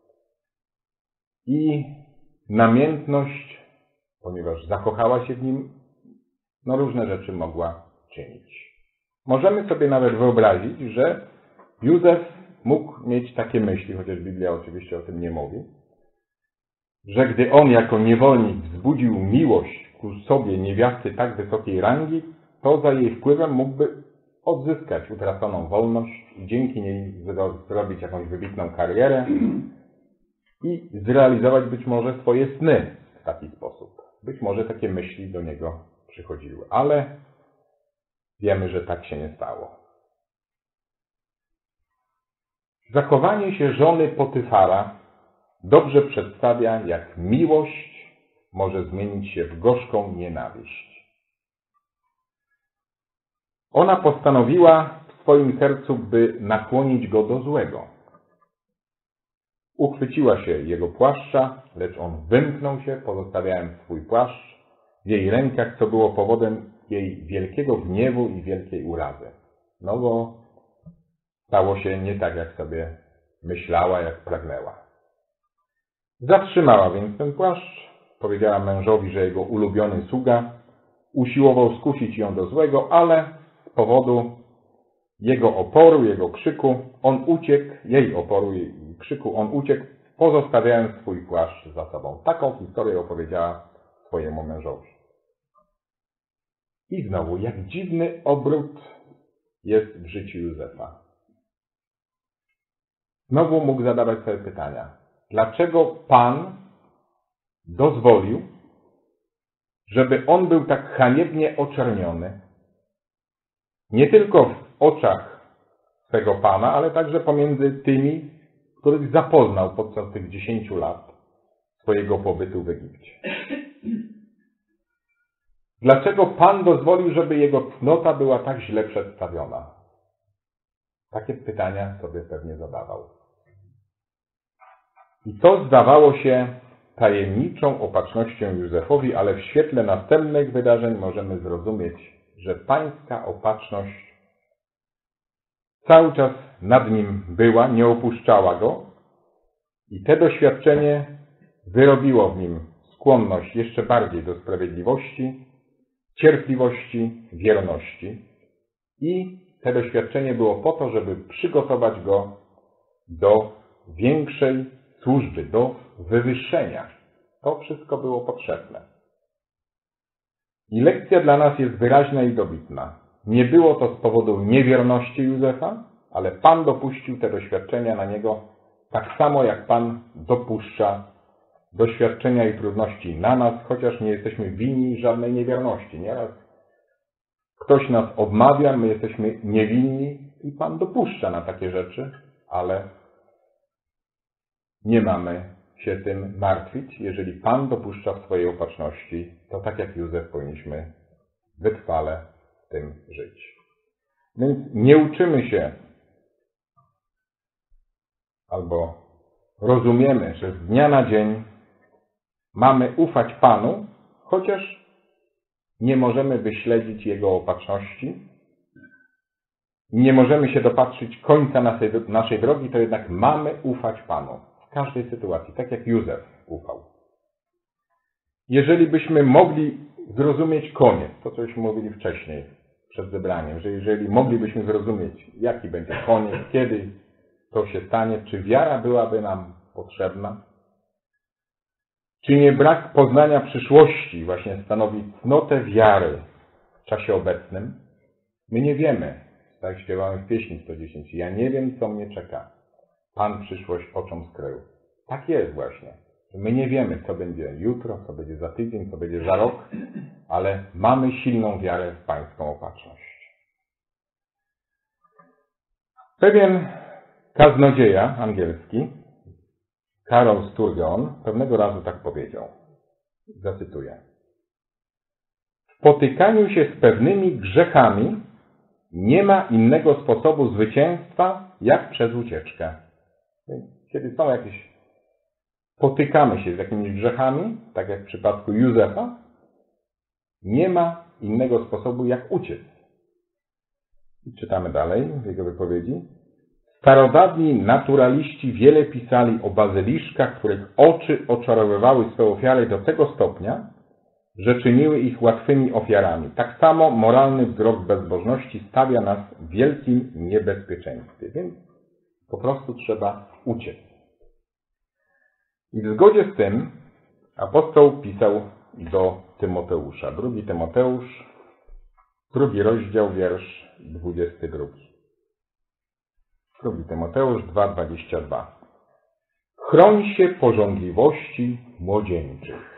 i namiętność, ponieważ zakochała się w nim, no różne rzeczy mogła czynić. Możemy sobie nawet wyobrazić, że Józef mógł mieć takie myśli, chociaż Biblia oczywiście o tym nie mówi, że gdy on jako niewolnik wzbudził miłość ku sobie niewiasty tak wysokiej rangi, to za jej wpływem mógłby odzyskać utraconą wolność i dzięki niej zrobić jakąś wybitną karierę i zrealizować być może swoje sny w taki sposób. Być może takie myśli do niego przychodziły, ale wiemy, że tak się nie stało. Zachowanie się żony Potyfara dobrze przedstawia, jak miłość może zmienić się w gorzką nienawiść. Ona postanowiła w swoim sercu, by nakłonić go do złego. Uchwyciła się jego płaszcza, lecz on wymknął się, pozostawiając swój płaszcz w jej rękach, co było powodem jej wielkiego gniewu i wielkiej urazy. No bo stało się nie tak, jak sobie myślała, jak pragnęła. Zatrzymała więc ten płaszcz, powiedziała mężowi, że jego ulubiony sługa usiłował skusić ją do złego, ale z powodu jego oporu, jego krzyku, on uciekł, jej oporu i krzyku, on uciekł, pozostawiając swój płaszcz za sobą. Taką historię opowiedziała swojemu mężowi. I znowu, jak dziwny obrót jest w życiu Józefa. Znowu mógł zadawać sobie pytania. Dlaczego Pan dozwolił, żeby on był tak haniebnie oczerniony? Nie tylko w oczach swego Pana, ale także pomiędzy tymi, których zapoznał podczas tych dziesięciu lat swojego pobytu w Egipcie. Dlaczego Pan dozwolił, żeby jego cnota była tak źle przedstawiona? Takie pytania sobie pewnie zadawał. I to zdawało się tajemniczą opatrznością Józefowi, ale w świetle następnych wydarzeń możemy zrozumieć, że pańska opatrzność cały czas nad nim była, nie opuszczała go i to doświadczenie wyrobiło w nim skłonność jeszcze bardziej do sprawiedliwości, cierpliwości, wierności i to doświadczenie było po to, żeby przygotować go do większej służby, do wywyższenia. To wszystko było potrzebne. I lekcja dla nas jest wyraźna i dobitna. Nie było to z powodu niewierności Józefa, ale Pan dopuścił te doświadczenia na niego tak samo, jak Pan dopuszcza doświadczenia i trudności na nas, chociaż nie jesteśmy winni żadnej niewierności. Nieraz ktoś nas odmawia, my jesteśmy niewinni i Pan dopuszcza na takie rzeczy, ale nie mamy się tym martwić. Jeżeli Pan dopuszcza w swojej opatrzności, to tak jak Józef powinniśmy wytrwale w tym żyć. Więc nie uczymy się albo rozumiemy, że z dnia na dzień mamy ufać Panu, chociaż nie możemy wyśledzić Jego opatrzności, nie możemy się dopatrzyć końca naszej, naszej drogi, to jednak mamy ufać Panu w każdej sytuacji, tak jak Józef ufał. Jeżeli byśmy mogli zrozumieć koniec, to co już mówili wcześniej przed zebraniem, że jeżeli moglibyśmy zrozumieć, jaki będzie koniec, kiedy to się stanie, czy wiara byłaby nam potrzebna? Czy nie brak poznania przyszłości właśnie stanowi cnotę wiary w czasie obecnym? My nie wiemy. Tak śpiewamy w pieśni sto dziesięć. Ja nie wiem, co mnie czeka. Pan przyszłość oczom skrył. Tak jest właśnie. My nie wiemy, co będzie jutro, co będzie za tydzień, co będzie za rok, ale mamy silną wiarę w Pańską opatrzność. Pewien kaznodzieja angielski, Karol Sturgeon, pewnego razu tak powiedział. Zacytuję. W potykaniu się z pewnymi grzechami nie ma innego sposobu zwycięstwa, jak przez ucieczkę. Kiedy są jakieś, potykamy się z jakimiś grzechami, tak jak w przypadku Józefa, nie ma innego sposobu, jak uciec. I czytamy dalej w jego wypowiedzi. Starodawni naturaliści wiele pisali o bazyliszkach, których oczy oczarowywały swe ofiary do tego stopnia, że czyniły ich łatwymi ofiarami. Tak samo moralny wzrok bezbożności stawia nas w wielkim niebezpieczeństwie. Więc po prostu trzeba uciec. I w zgodzie z tym apostoł pisał do Tymoteusza. Drugi Tymoteusz, drugi rozdział, wiersz dwudziesty drugi. Drugi Tymoteusz dwa, dwadzieścia dwa. Chroń się pożądliwości młodzieńczych.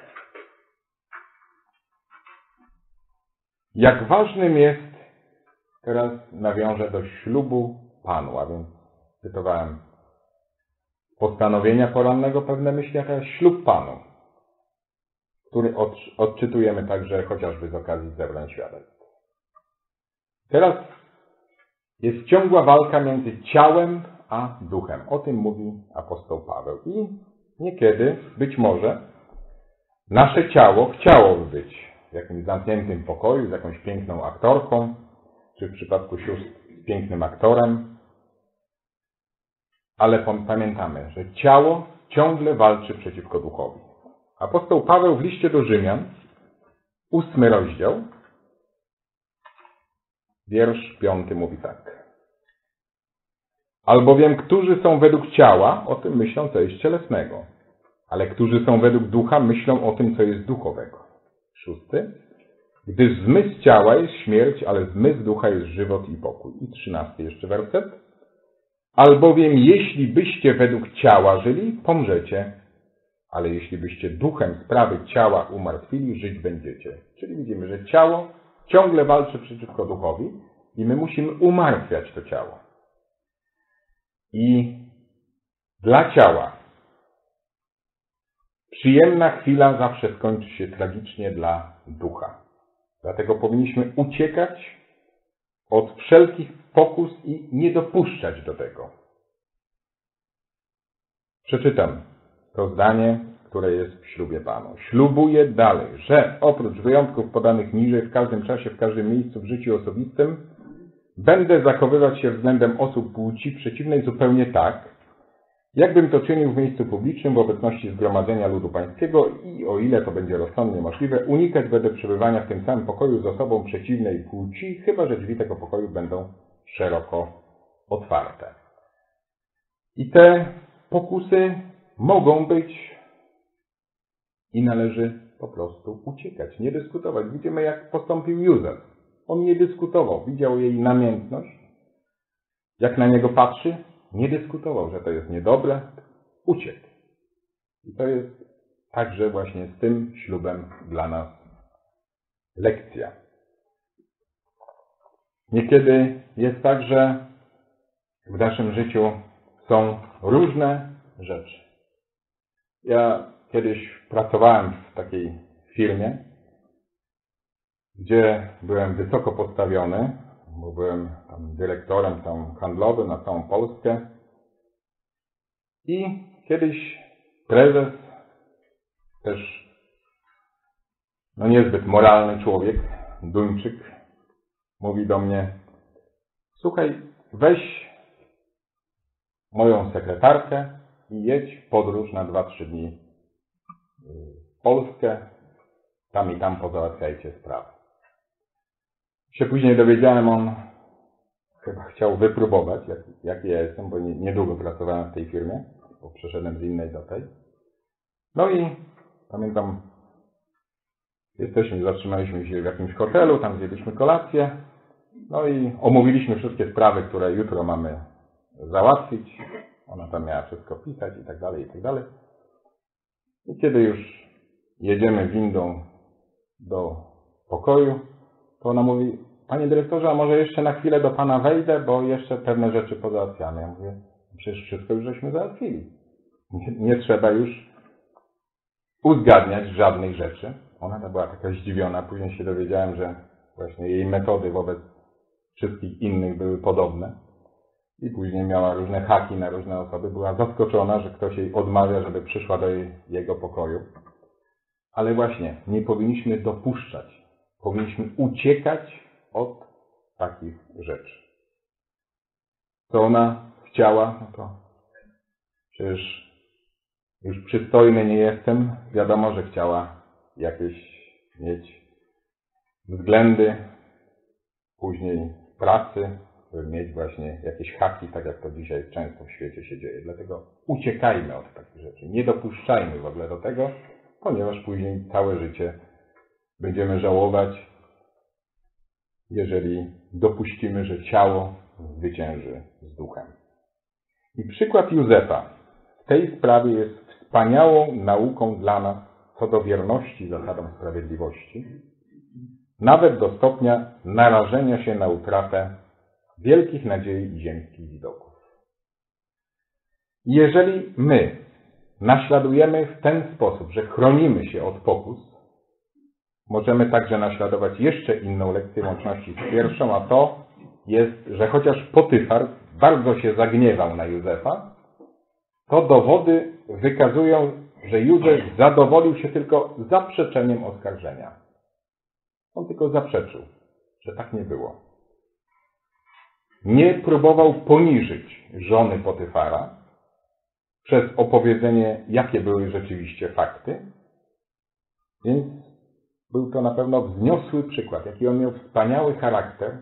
Jak ważnym jest, teraz nawiążę do ślubu Panu, a więc cytowałem postanowienia porannego, pewne myśli, a teraz ślub Panu, który odczytujemy także chociażby z okazji zebrań świadectw. Teraz jest ciągła walka między ciałem a duchem. O tym mówi apostoł Paweł. I niekiedy, być może, nasze ciało chciałoby być w jakimś zamkniętym pokoju z jakąś piękną aktorką, czy w przypadku sióstr z pięknym aktorem. Ale pamiętamy, że ciało ciągle walczy przeciwko duchowi. Apostoł Paweł w liście do Rzymian, ósmy rozdział, wiersz piąty mówi tak. Albowiem, którzy są według ciała, o tym myślą, co jest cielesnego, ale którzy są według ducha, myślą o tym, co jest duchowego. Szósty. Gdyż zmysł ciała jest śmierć, ale zmysł ducha jest żywot i pokój. I trzynasty jeszcze werset. Albowiem, jeśli byście według ciała żyli, pomrzecie, ale jeśli byście duchem sprawy ciała umartwili, żyć będziecie. Czyli widzimy, że ciało ciągle walczy przeciwko duchowi i my musimy umartwiać to ciało. I dla ciała przyjemna chwila zawsze skończy się tragicznie dla ducha. Dlatego powinniśmy uciekać od wszelkich pokus i nie dopuszczać do tego. Przeczytam to zdanie, które jest w ślubie Panu. Ślubuję dalej, że oprócz wyjątków podanych niżej, w każdym czasie, w każdym miejscu w życiu osobistym, będę zachowywać się względem osób płci przeciwnej zupełnie tak, jakbym to czynił w miejscu publicznym w obecności zgromadzenia ludu pańskiego i o ile to będzie rozsądnie możliwe, unikać będę przebywania w tym samym pokoju z osobą przeciwnej płci, chyba że drzwi tego pokoju będą szeroko otwarte. I te pokusy mogą być i należy po prostu uciekać, nie dyskutować. Widzimy, jak postąpił Józef. On nie dyskutował, widział jej namiętność. Jak na niego patrzy, nie dyskutował, że to jest niedobre, uciekł. I to jest także właśnie z tym ślubem dla nas lekcja. Niekiedy jest tak, że w naszym życiu są różne rzeczy. Ja kiedyś pracowałem w takiej firmie, gdzie byłem wysoko postawiony, bo byłem tam dyrektorem tam handlowym na całą Polskę. I kiedyś prezes, też no niezbyt moralny człowiek, Duńczyk, mówi do mnie: słuchaj, weź moją sekretarkę i jedź w podróż na dwa trzy dni w Polskę, tam i tam pozałatwiajcie sprawy. Się później dowiedziałem, on chyba chciał wypróbować, jak, jaki ja jestem, bo nie, niedługo pracowałem w tej firmie, bo przeszedłem z innej do tej. No i Pamiętam, jesteśmy, zatrzymaliśmy się w jakimś hotelu, tam zjedliśmy kolację, no i omówiliśmy wszystkie sprawy, które jutro mamy załatwić. Ona tam miała wszystko pisać i tak dalej, i tak dalej. I kiedy już jedziemy windą do pokoju, to ona mówi: panie dyrektorze, a może jeszcze na chwilę do pana wejdę, bo jeszcze pewne rzeczy pozałatwiamy. Ja mówię: przecież wszystko już żeśmy załatwili. Nie, nie trzeba już uzgadniać żadnych rzeczy. Ona to była taka zdziwiona. Później się dowiedziałem, że właśnie jej metody wobec wszystkich innych były podobne. I później miała różne haki na różne osoby. Była zaskoczona, że ktoś jej odmawia, żeby przyszła do jej, jego pokoju. Ale właśnie, nie powinniśmy dopuszczać. Powinniśmy uciekać od takich rzeczy. Co ona chciała, no to przecież już przystojny nie jestem. Wiadomo, że chciała jakieś mieć względy później w pracy, żeby mieć właśnie jakieś haki, tak jak to dzisiaj często w świecie się dzieje. Dlatego uciekajmy od takich rzeczy. Nie dopuszczajmy w ogóle do tego, ponieważ później całe życie będziemy żałować, jeżeli dopuścimy, że ciało zwycięży z duchem. I przykład Józefa w tej sprawie jest wspaniałą nauką dla nas co do wierności zasadom sprawiedliwości, nawet do stopnia narażenia się na utratę wielkich nadziei i ziemskich widoków. Jeżeli my naśladujemy w ten sposób, że chronimy się od pokus, możemy także naśladować jeszcze inną lekcję łączności z pierwszą, a to jest, że chociaż Potyfar bardzo się zagniewał na Józefa, to dowody wykazują, że Józef zadowolił się tylko zaprzeczeniem oskarżenia. On tylko zaprzeczył, że tak nie było. Nie próbował poniżyć żony Potyfara przez opowiedzenie, jakie były rzeczywiście fakty, więc był to na pewno wzniosły przykład, jaki on miał wspaniały charakter,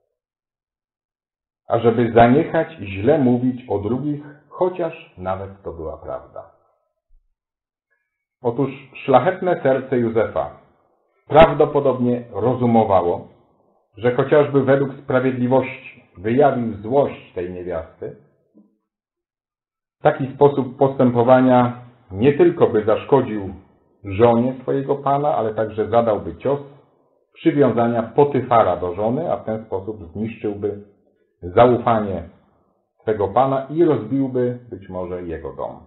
ażeby zaniechać źle mówić o drugich, chociaż nawet to była prawda. Otóż szlachetne serce Józefa prawdopodobnie rozumowało, że chociażby według sprawiedliwości wyjawił złość tej niewiasty, taki sposób postępowania nie tylko by zaszkodził żonie swojego pana, ale także zadałby cios przywiązania Potyfara do żony, a w ten sposób zniszczyłby zaufanie swego pana i rozbiłby być może jego dom.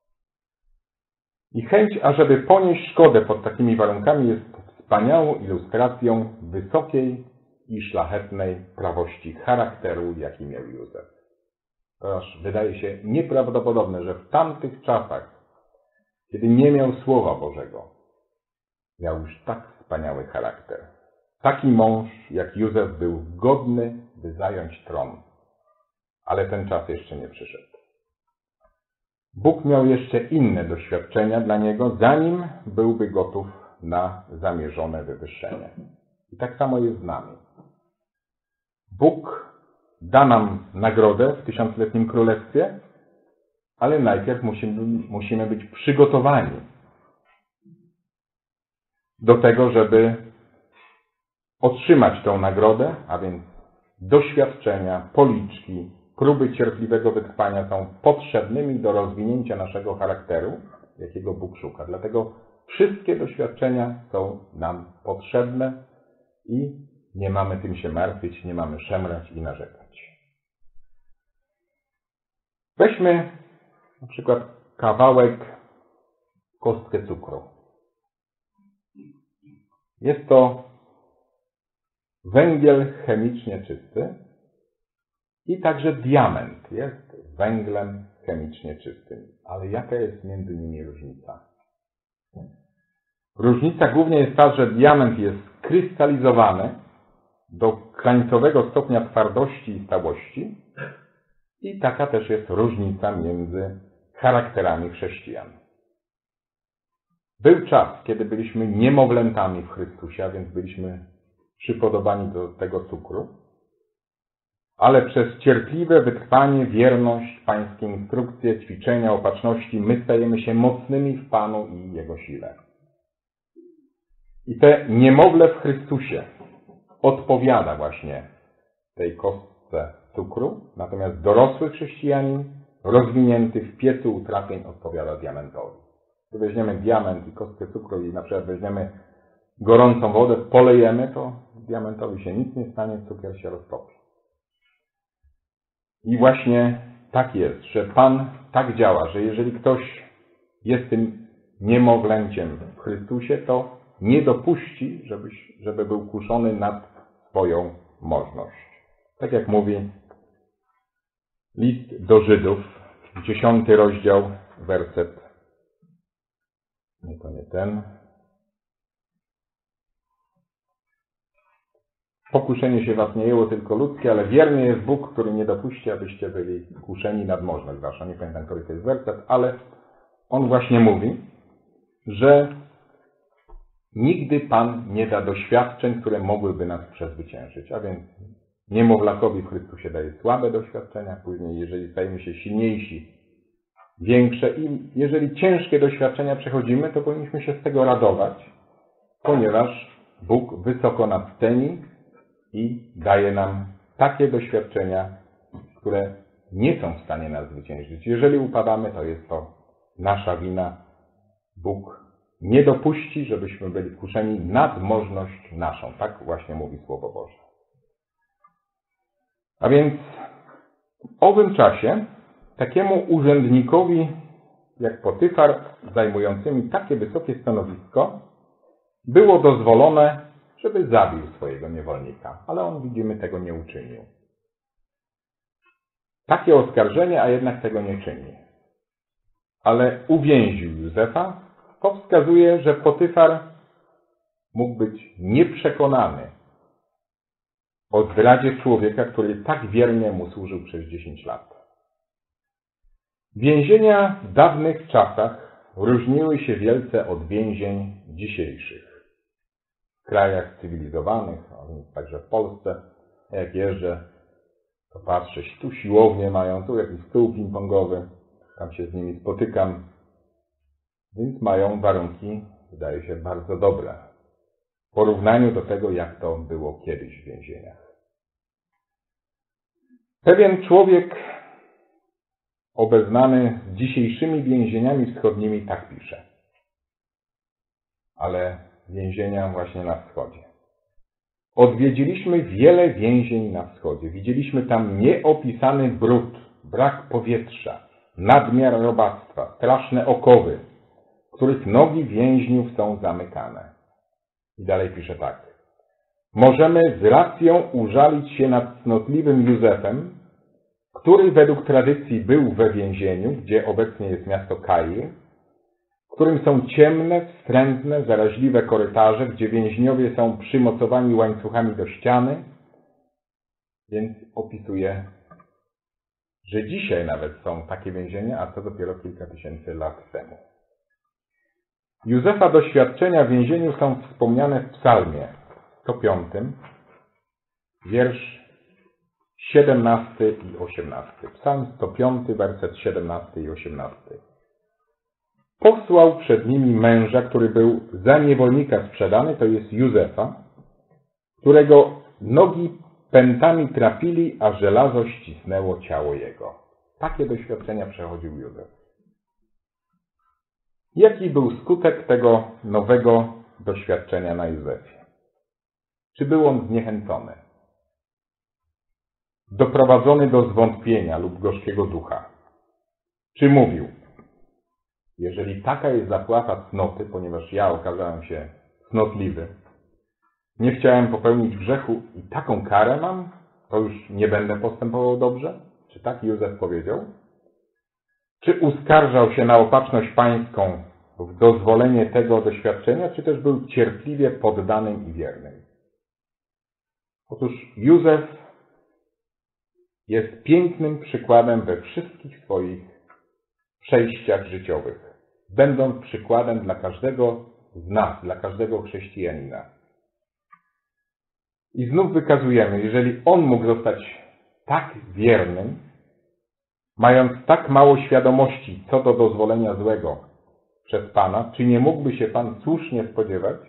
I chęć, ażeby ponieść szkodę pod takimi warunkami, jest wspaniałą ilustracją wysokiej i szlachetnej prawości charakteru, jaki miał Józef. To aż wydaje się nieprawdopodobne, że w tamtych czasach, kiedy nie miał Słowa Bożego, miał już tak wspaniały charakter. Taki mąż jak Józef był godny, by zająć tron. Ale ten czas jeszcze nie przyszedł. Bóg miał jeszcze inne doświadczenia dla niego, zanim byłby gotów na zamierzone wywyższenie. I tak samo jest z nami. Bóg da nam nagrodę w tysiącletnim królestwie, ale najpierw musimy, musimy być przygotowani do tego, żeby otrzymać tę nagrodę, a więc doświadczenia, policzki, próby cierpliwego wytrwania są potrzebnymi do rozwinięcia naszego charakteru, jakiego Bóg szuka. Dlatego wszystkie doświadczenia są nam potrzebne i nie mamy tym się martwić, nie mamy szemrać i narzekać. Weźmy na przykład kawałek, kostkę cukru. Jest to węgiel chemicznie czysty i także diament jest węglem chemicznie czystym. Ale jaka jest między nimi różnica? Różnica głównie jest ta, że diament jest krystalizowany do krańcowego stopnia twardości i stałości i taka też jest różnica między charakterami chrześcijan. Był czas, kiedy byliśmy niemowlętami w Chrystusie, a więc byliśmy przypodobani do tego cukru. ale przez cierpliwe wytrwanie, wierność, Pańskie instrukcje, ćwiczenia, opatrzności, my stajemy się mocnymi w Panu i Jego sile. I te niemowlę w Chrystusie odpowiada właśnie tej kostce cukru, natomiast dorosły chrześcijanin, rozwinięty w piecu utrapień, odpowiada diamentowi. Gdy weźmiemy diament i kostkę cukru i na przykład weźmiemy gorącą wodę, polejemy, to diamentowi się nic nie stanie, cukier się roztopi. I właśnie tak jest, że Pan tak działa, że jeżeli ktoś jest tym niemowlęciem w Chrystusie, to nie dopuści, żebyś, żeby był kuszony nad swoją możność. Tak jak mówi list do Żydów, dziesiąty rozdział, werset, nie to nie ten. Pokuszenie się was nie jęło tylko ludzkie, ale wierny jest Bóg, który nie dopuści, abyście byli kuszeni nad możność waszą. Nie pamiętam, który to jest werset, ale on właśnie mówi, że nigdy Pan nie da doświadczeń, które mogłyby nas przezwyciężyć. A więc niemowlakowi w Chrystusie daje słabe doświadczenia, później jeżeli stajemy się silniejsi, większe i jeżeli ciężkie doświadczenia przechodzimy, to powinniśmy się z tego radować, ponieważ Bóg wysoko nas ceni i daje nam takie doświadczenia, które nie są w stanie nas zwyciężyć. Jeżeli upadamy, to jest to nasza wina. Bóg nie dopuści, żebyśmy byli kuszeni nad możność naszą. Tak właśnie mówi Słowo Boże. A więc w owym czasie takiemu urzędnikowi jak Potyfar, zajmującymi takie wysokie stanowisko, było dozwolone, żeby zabił swojego niewolnika. Ale on, widzimy, tego nie uczynił. Takie oskarżenie, a jednak tego nie czyni. Ale uwięził Józefa, to wskazuje, że Potyfar mógł być nieprzekonany o zdradzie człowieka, który tak wiernie mu służył przez dziesięć lat. Więzienia w dawnych czasach różniły się wielce od więzień dzisiejszych. W krajach cywilizowanych, a więc także w Polsce, jak jeżdżę, to patrzę, tu siłownię mają, tu jakiś stół ping-pongowy, tam się z nimi spotykam, więc mają warunki, wydaje się, bardzo dobre w porównaniu do tego, jak to było kiedyś w więzieniach. Pewien człowiek obeznany z dzisiejszymi więzieniami wschodnimi tak pisze. Ale więzienia właśnie na wschodzie. Odwiedziliśmy wiele więzień na wschodzie. Widzieliśmy tam nieopisany brud, brak powietrza, nadmiar robactwa, straszne okowy, w których nogi więźniów są zamykane. I dalej pisze tak. Możemy z racją użalić się nad cnotliwym Józefem, który według tradycji był we więzieniu, gdzie obecnie jest miasto Kair, w którym są ciemne, wstrętne, zaraźliwe korytarze, gdzie więźniowie są przymocowani łańcuchami do ściany. Więc opisuje, że dzisiaj nawet są takie więzienia, a co dopiero kilka tysięcy lat temu. Józefa doświadczenia w więzieniu są wspomniane w psalmie sto piątym, wiersz siedemnasty i osiemnasty. Psalm sto piąty, werset siedemnasty i osiemnasty. Posłał przed nimi męża, który był za niewolnika sprzedany, to jest Józefa, którego nogi pętami trafili, a żelazo ścisnęło ciało jego. Takie doświadczenia przechodził Józef. Jaki był skutek tego nowego doświadczenia na Józefie? Czy był on zniechęcony? Doprowadzony do zwątpienia lub gorzkiego ducha? Czy mówił, jeżeli taka jest zapłata cnoty, ponieważ ja okazałem się cnotliwy, nie chciałem popełnić grzechu i taką karę mam, to już nie będę postępował dobrze? Czy tak Józef powiedział? Czy uskarżał się na opatrzność pańską w dozwolenie tego doświadczenia, czy też był cierpliwie poddanym i wiernym? Otóż Józef jest pięknym przykładem we wszystkich swoich przejściach życiowych, będąc przykładem dla każdego z nas, dla każdego chrześcijanina. I znów wykazujemy, jeżeli on mógł zostać tak wiernym, mając tak mało świadomości co do dozwolenia złego przez Pana, czy nie mógłby się Pan słusznie spodziewać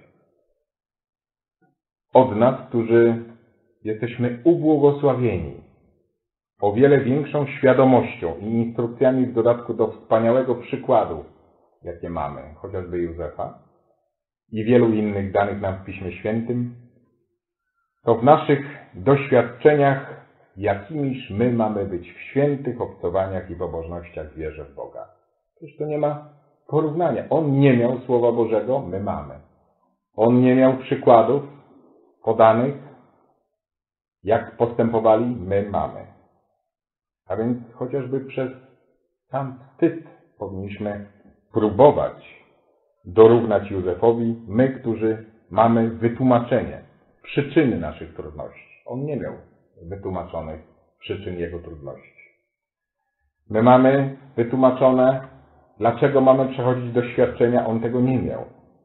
od nas, którzy jesteśmy ubłogosławieni o wiele większą świadomością i instrukcjami w dodatku do wspaniałego przykładu, jakie mamy, chociażby Józefa i wielu innych danych nam w Piśmie Świętym, to w naszych doświadczeniach jakimiż my mamy być w świętych obcowaniach i pobożnościach wierze w Boga. Przecież to nie ma porównania. On nie miał Słowa Bożego, my mamy. On nie miał przykładów podanych, jak postępowali, my mamy. A więc chociażby przez sam wstyd powinniśmy próbować dorównać Józefowi, my, którzy mamy wytłumaczenie przyczyny naszych trudności. On nie miał wytłumaczonych przyczyn jego trudności. My mamy wytłumaczone, dlaczego mamy przechodzić doświadczenia, on tego nie miał.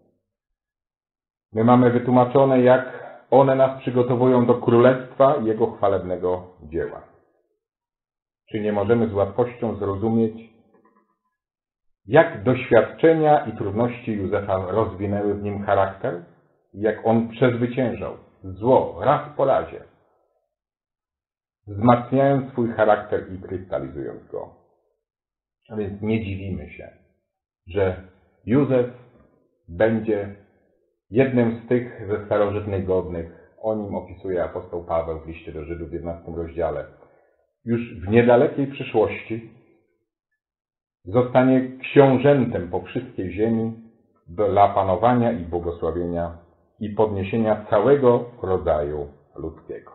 My mamy wytłumaczone, jak one nas przygotowują do królestwa i jego chwalebnego dzieła. Czy nie możemy z łatwością zrozumieć, jak doświadczenia i trudności Józefa rozwinęły w nim charakter i jak on przezwyciężał zło raz po razie, wzmacniając swój charakter i krystalizując go. A więc nie dziwimy się, że Józef będzie jednym z tych ze starożytnych godnych. O nim opisuje apostoł Paweł w liście do Żydów w jedenastym rozdziale. Już w niedalekiej przyszłości zostanie książętem po wszystkiej ziemi dla panowania i błogosławienia i podniesienia całego rodzaju ludzkiego.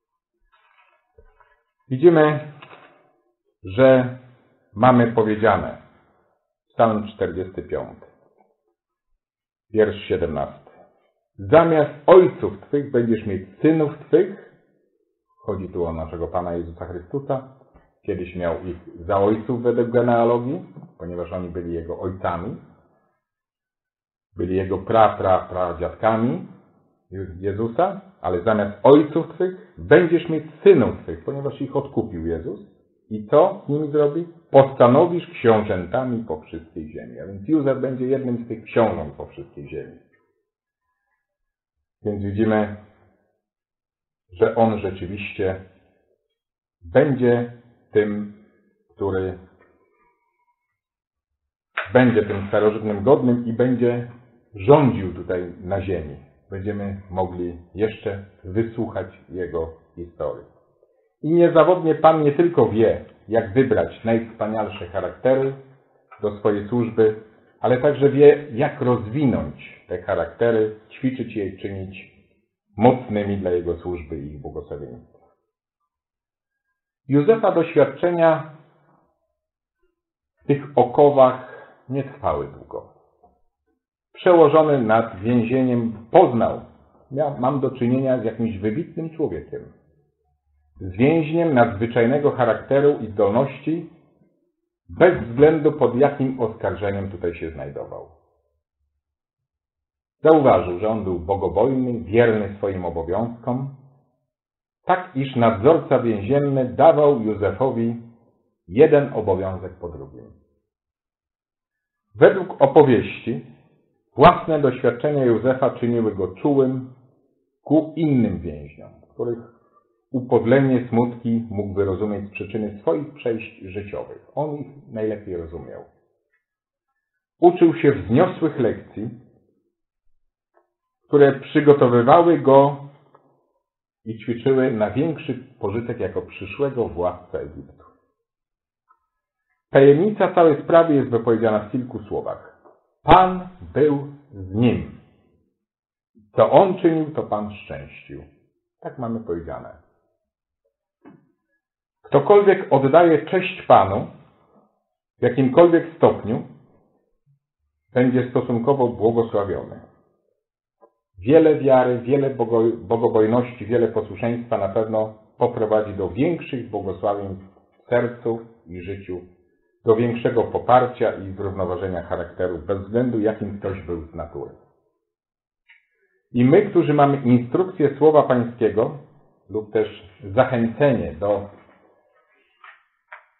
Widzimy, że mamy powiedziane, Psalm czterdziesty piąty, wiersz siedemnasty. Zamiast ojców Twych będziesz mieć synów Twych. Chodzi tu o naszego Pana Jezusa Chrystusa. Kiedyś miał ich za ojców według genealogii, ponieważ oni byli Jego ojcami. Byli Jego pra, pra, pra dziadkami Jezusa, ale zamiast ojców Twych będziesz mieć synów Twych, ponieważ ich odkupił Jezus. I co z nimi zrobi? Postanowisz książętami po wszystkiej ziemi. A więc Józef będzie jednym z tych książąt po wszystkiej ziemi. Więc widzimy, że on rzeczywiście będzie tym, który będzie tym starożytnym godnym i będzie rządził tutaj na ziemi. Będziemy mogli jeszcze wysłuchać jego historii. I niezawodnie Pan nie tylko wie, jak wybrać najwspanialsze charaktery do swojej służby, ale także wie, jak rozwinąć te charaktery, ćwiczyć je, czynić mocnymi dla Jego służby i ich błogosławieństwa. Józefa doświadczenia w tych okowach nie trwały długo. Przełożony nad więzieniem poznał, ja mam do czynienia z jakimś wybitnym człowiekiem. Z więźniem nadzwyczajnego charakteru i zdolności, bez względu pod jakim oskarżeniem tutaj się znajdował. Zauważył, że on był bogobojny, wierny swoim obowiązkom, tak iż nadzorca więzienny dawał Józefowi jeden obowiązek po drugim. Według opowieści własne doświadczenia Józefa czyniły go czułym ku innym więźniom, których upodlenie, smutki mógł wyrozumieć z przyczyny swoich przejść życiowych. On ich najlepiej rozumiał. Uczył się wzniosłych lekcji, które przygotowywały go i ćwiczyły na większy pożytek jako przyszłego władcę Egiptu. Tajemnica całej sprawy jest wypowiedziana w kilku słowach. Pan był z nim. Co on czynił, to Pan szczęścił. Tak mamy powiedziane. Ktokolwiek oddaje cześć Panu w jakimkolwiek stopniu, będzie stosunkowo błogosławiony. Wiele wiary, wiele bogobojności, wiele posłuszeństwa na pewno poprowadzi do większych błogosławień w sercu i życiu, do większego poparcia i zrównoważenia charakteru, bez względu jakim ktoś był z natury. I my, którzy mamy instrukcję Słowa Pańskiego lub też zachęcenie do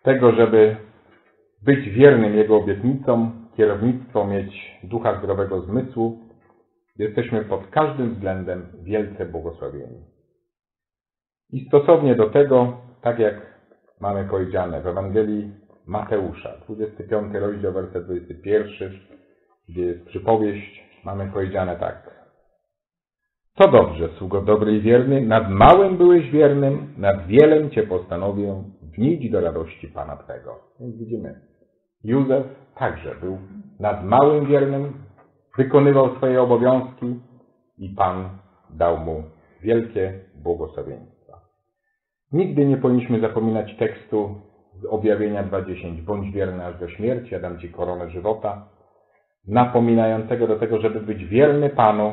tego, żeby być wiernym Jego obietnicom, kierownictwo mieć ducha zdrowego zmysłu, jesteśmy pod każdym względem wielce błogosławieni. I stosownie do tego, tak jak mamy powiedziane w Ewangelii Mateusza, dwudziesty piąty rozdział, werset dwudziesty pierwszy, gdzie jest przypowieść, mamy powiedziane tak. To dobrze, sługo dobry i wierny, nad małym byłeś wiernym, nad wielem Cię postanowię, wnieść do radości Pana Twego. Więc widzimy, Józef także był nad małym wiernym, wykonywał swoje obowiązki i Pan dał mu wielkie błogosławieństwa. Nigdy nie powinniśmy zapominać tekstu z Objawienia dwa dziesięć. Bądź wierny aż do śmierci, ja dam Ci koronę żywota, napominającego do tego, żeby być wierny Panu.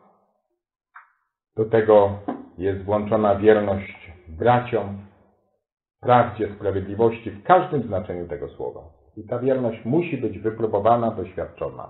Do tego jest włączona wierność braciom, prawdzie, sprawiedliwości w każdym znaczeniu tego słowa. I ta wierność musi być wypróbowana, doświadczona.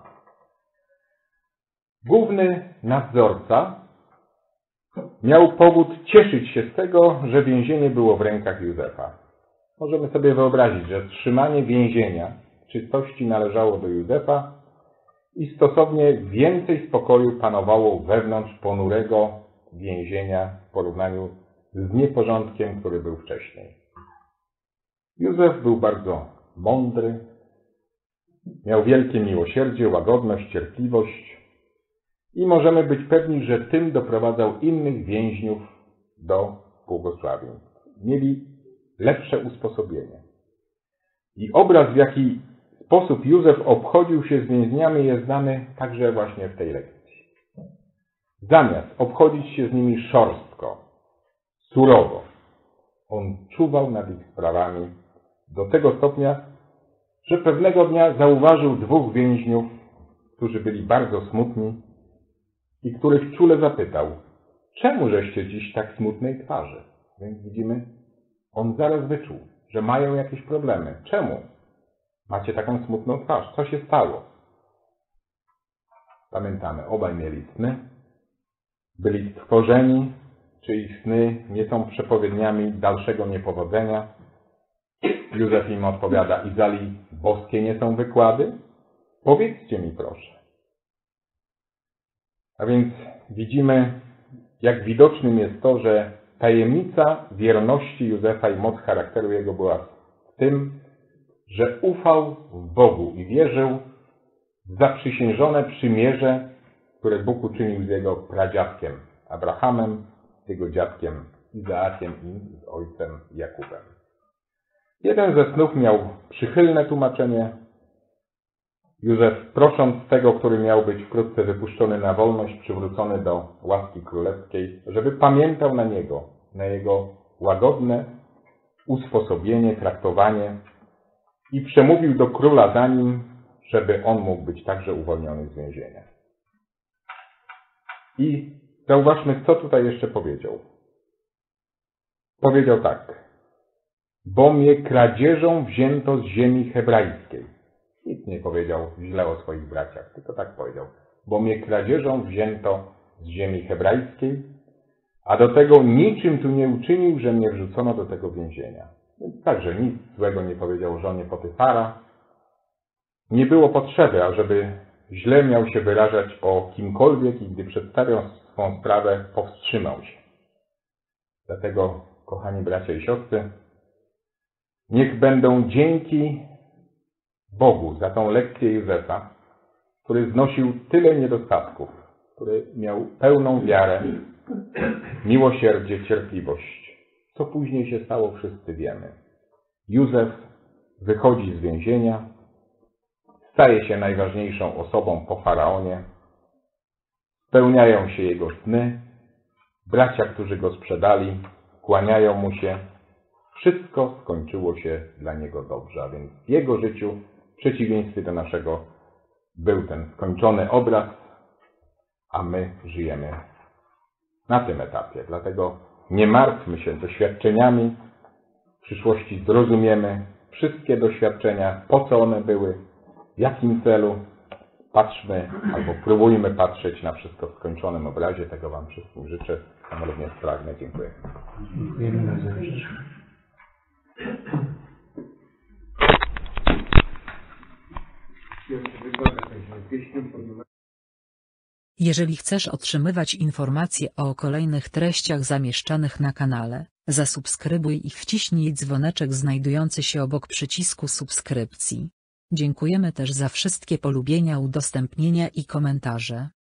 Główny nadzorca miał powód cieszyć się z tego, że więzienie było w rękach Józefa. Możemy sobie wyobrazić, że trzymanie więzienia w czystości należało do Józefa i stosownie więcej spokoju panowało wewnątrz ponurego więzienia w porównaniu z nieporządkiem, który był wcześniej. Józef był bardzo mądry, miał wielkie miłosierdzie, łagodność, cierpliwość i możemy być pewni, że tym doprowadzał innych więźniów do błogosławieństw. Mieli lepsze usposobienie. I obraz, w jaki sposób Józef obchodził się z więźniami, jest znany także właśnie w tej lekcji. Zamiast obchodzić się z nimi szorstko, surowo, on czuwał nad ich sprawami do tego stopnia, że pewnego dnia zauważył dwóch więźniów, którzy byli bardzo smutni i których czule zapytał, czemu żeście dziś tak smutnej twarzy? Więc widzimy, on zaraz wyczuł, że mają jakieś problemy. Czemu macie taką smutną twarz? Co się stało? Pamiętamy, obaj mieli sny, byli stworzeni, czy ich sny nie są przepowiedniami dalszego niepowodzenia. Józef im odpowiada, Izali boskie nie są wykłady? Powiedzcie mi proszę. A więc widzimy, jak widocznym jest to, że tajemnica wierności Józefa i moc charakteru jego była w tym, że ufał w Bogu i wierzył w zaprzysiężone przymierze, które Bóg uczynił z jego pradziadkiem Abrahamem, z jego dziadkiem Izaakiem i z ojcem Jakubem. Jeden ze snów miał przychylne tłumaczenie. Józef, prosząc tego, który miał być wkrótce wypuszczony na wolność, przywrócony do łaski królewskiej, żeby pamiętał na niego, na jego łagodne usposobienie, traktowanie i przemówił do króla za nim, żeby on mógł być także uwolniony z więzienia. I zauważmy, co tutaj jeszcze powiedział. Powiedział tak. Bo mnie kradzieżą wzięto z ziemi hebrajskiej. Nic nie powiedział źle o swoich braciach, tylko tak powiedział. Bo mnie kradzieżą wzięto z ziemi hebrajskiej, a do tego niczym tu nie uczynił, że mnie wrzucono do tego więzienia. Więc także nic złego nie powiedział żonie Potyfara. Nie było potrzeby, ażeby źle miał się wyrażać o kimkolwiek i gdy przedstawiał swą sprawę, powstrzymał się. Dlatego, kochani bracia i siostry, niech będą dzięki Bogu za tą lekcję Józefa, który znosił tyle niedostatków, który miał pełną wiarę, miłosierdzie, cierpliwość. Co później się stało, wszyscy wiemy. Józef wychodzi z więzienia, staje się najważniejszą osobą po Faraonie, spełniają się jego sny, bracia, którzy go sprzedali, kłaniają mu się. Wszystko skończyło się dla niego dobrze, a więc w jego życiu, w przeciwieństwie do naszego, był ten skończony obraz, a my żyjemy na tym etapie. Dlatego nie martwmy się doświadczeniami, w przyszłości zrozumiemy wszystkie doświadczenia, po co one były, w jakim celu. Patrzmy albo próbujmy patrzeć na wszystko w skończonym obrazie. Tego Wam wszystkim życzę. Sam również pragnę. Dziękuję. Dziękujemy bardzo. pieśnią pod numerem. Jeżeli chcesz otrzymywać informacje o kolejnych treściach zamieszczanych na kanale, zasubskrybuj i wciśnij dzwoneczek znajdujący się obok przycisku subskrypcji. Dziękujemy też za wszystkie polubienia, udostępnienia i komentarze.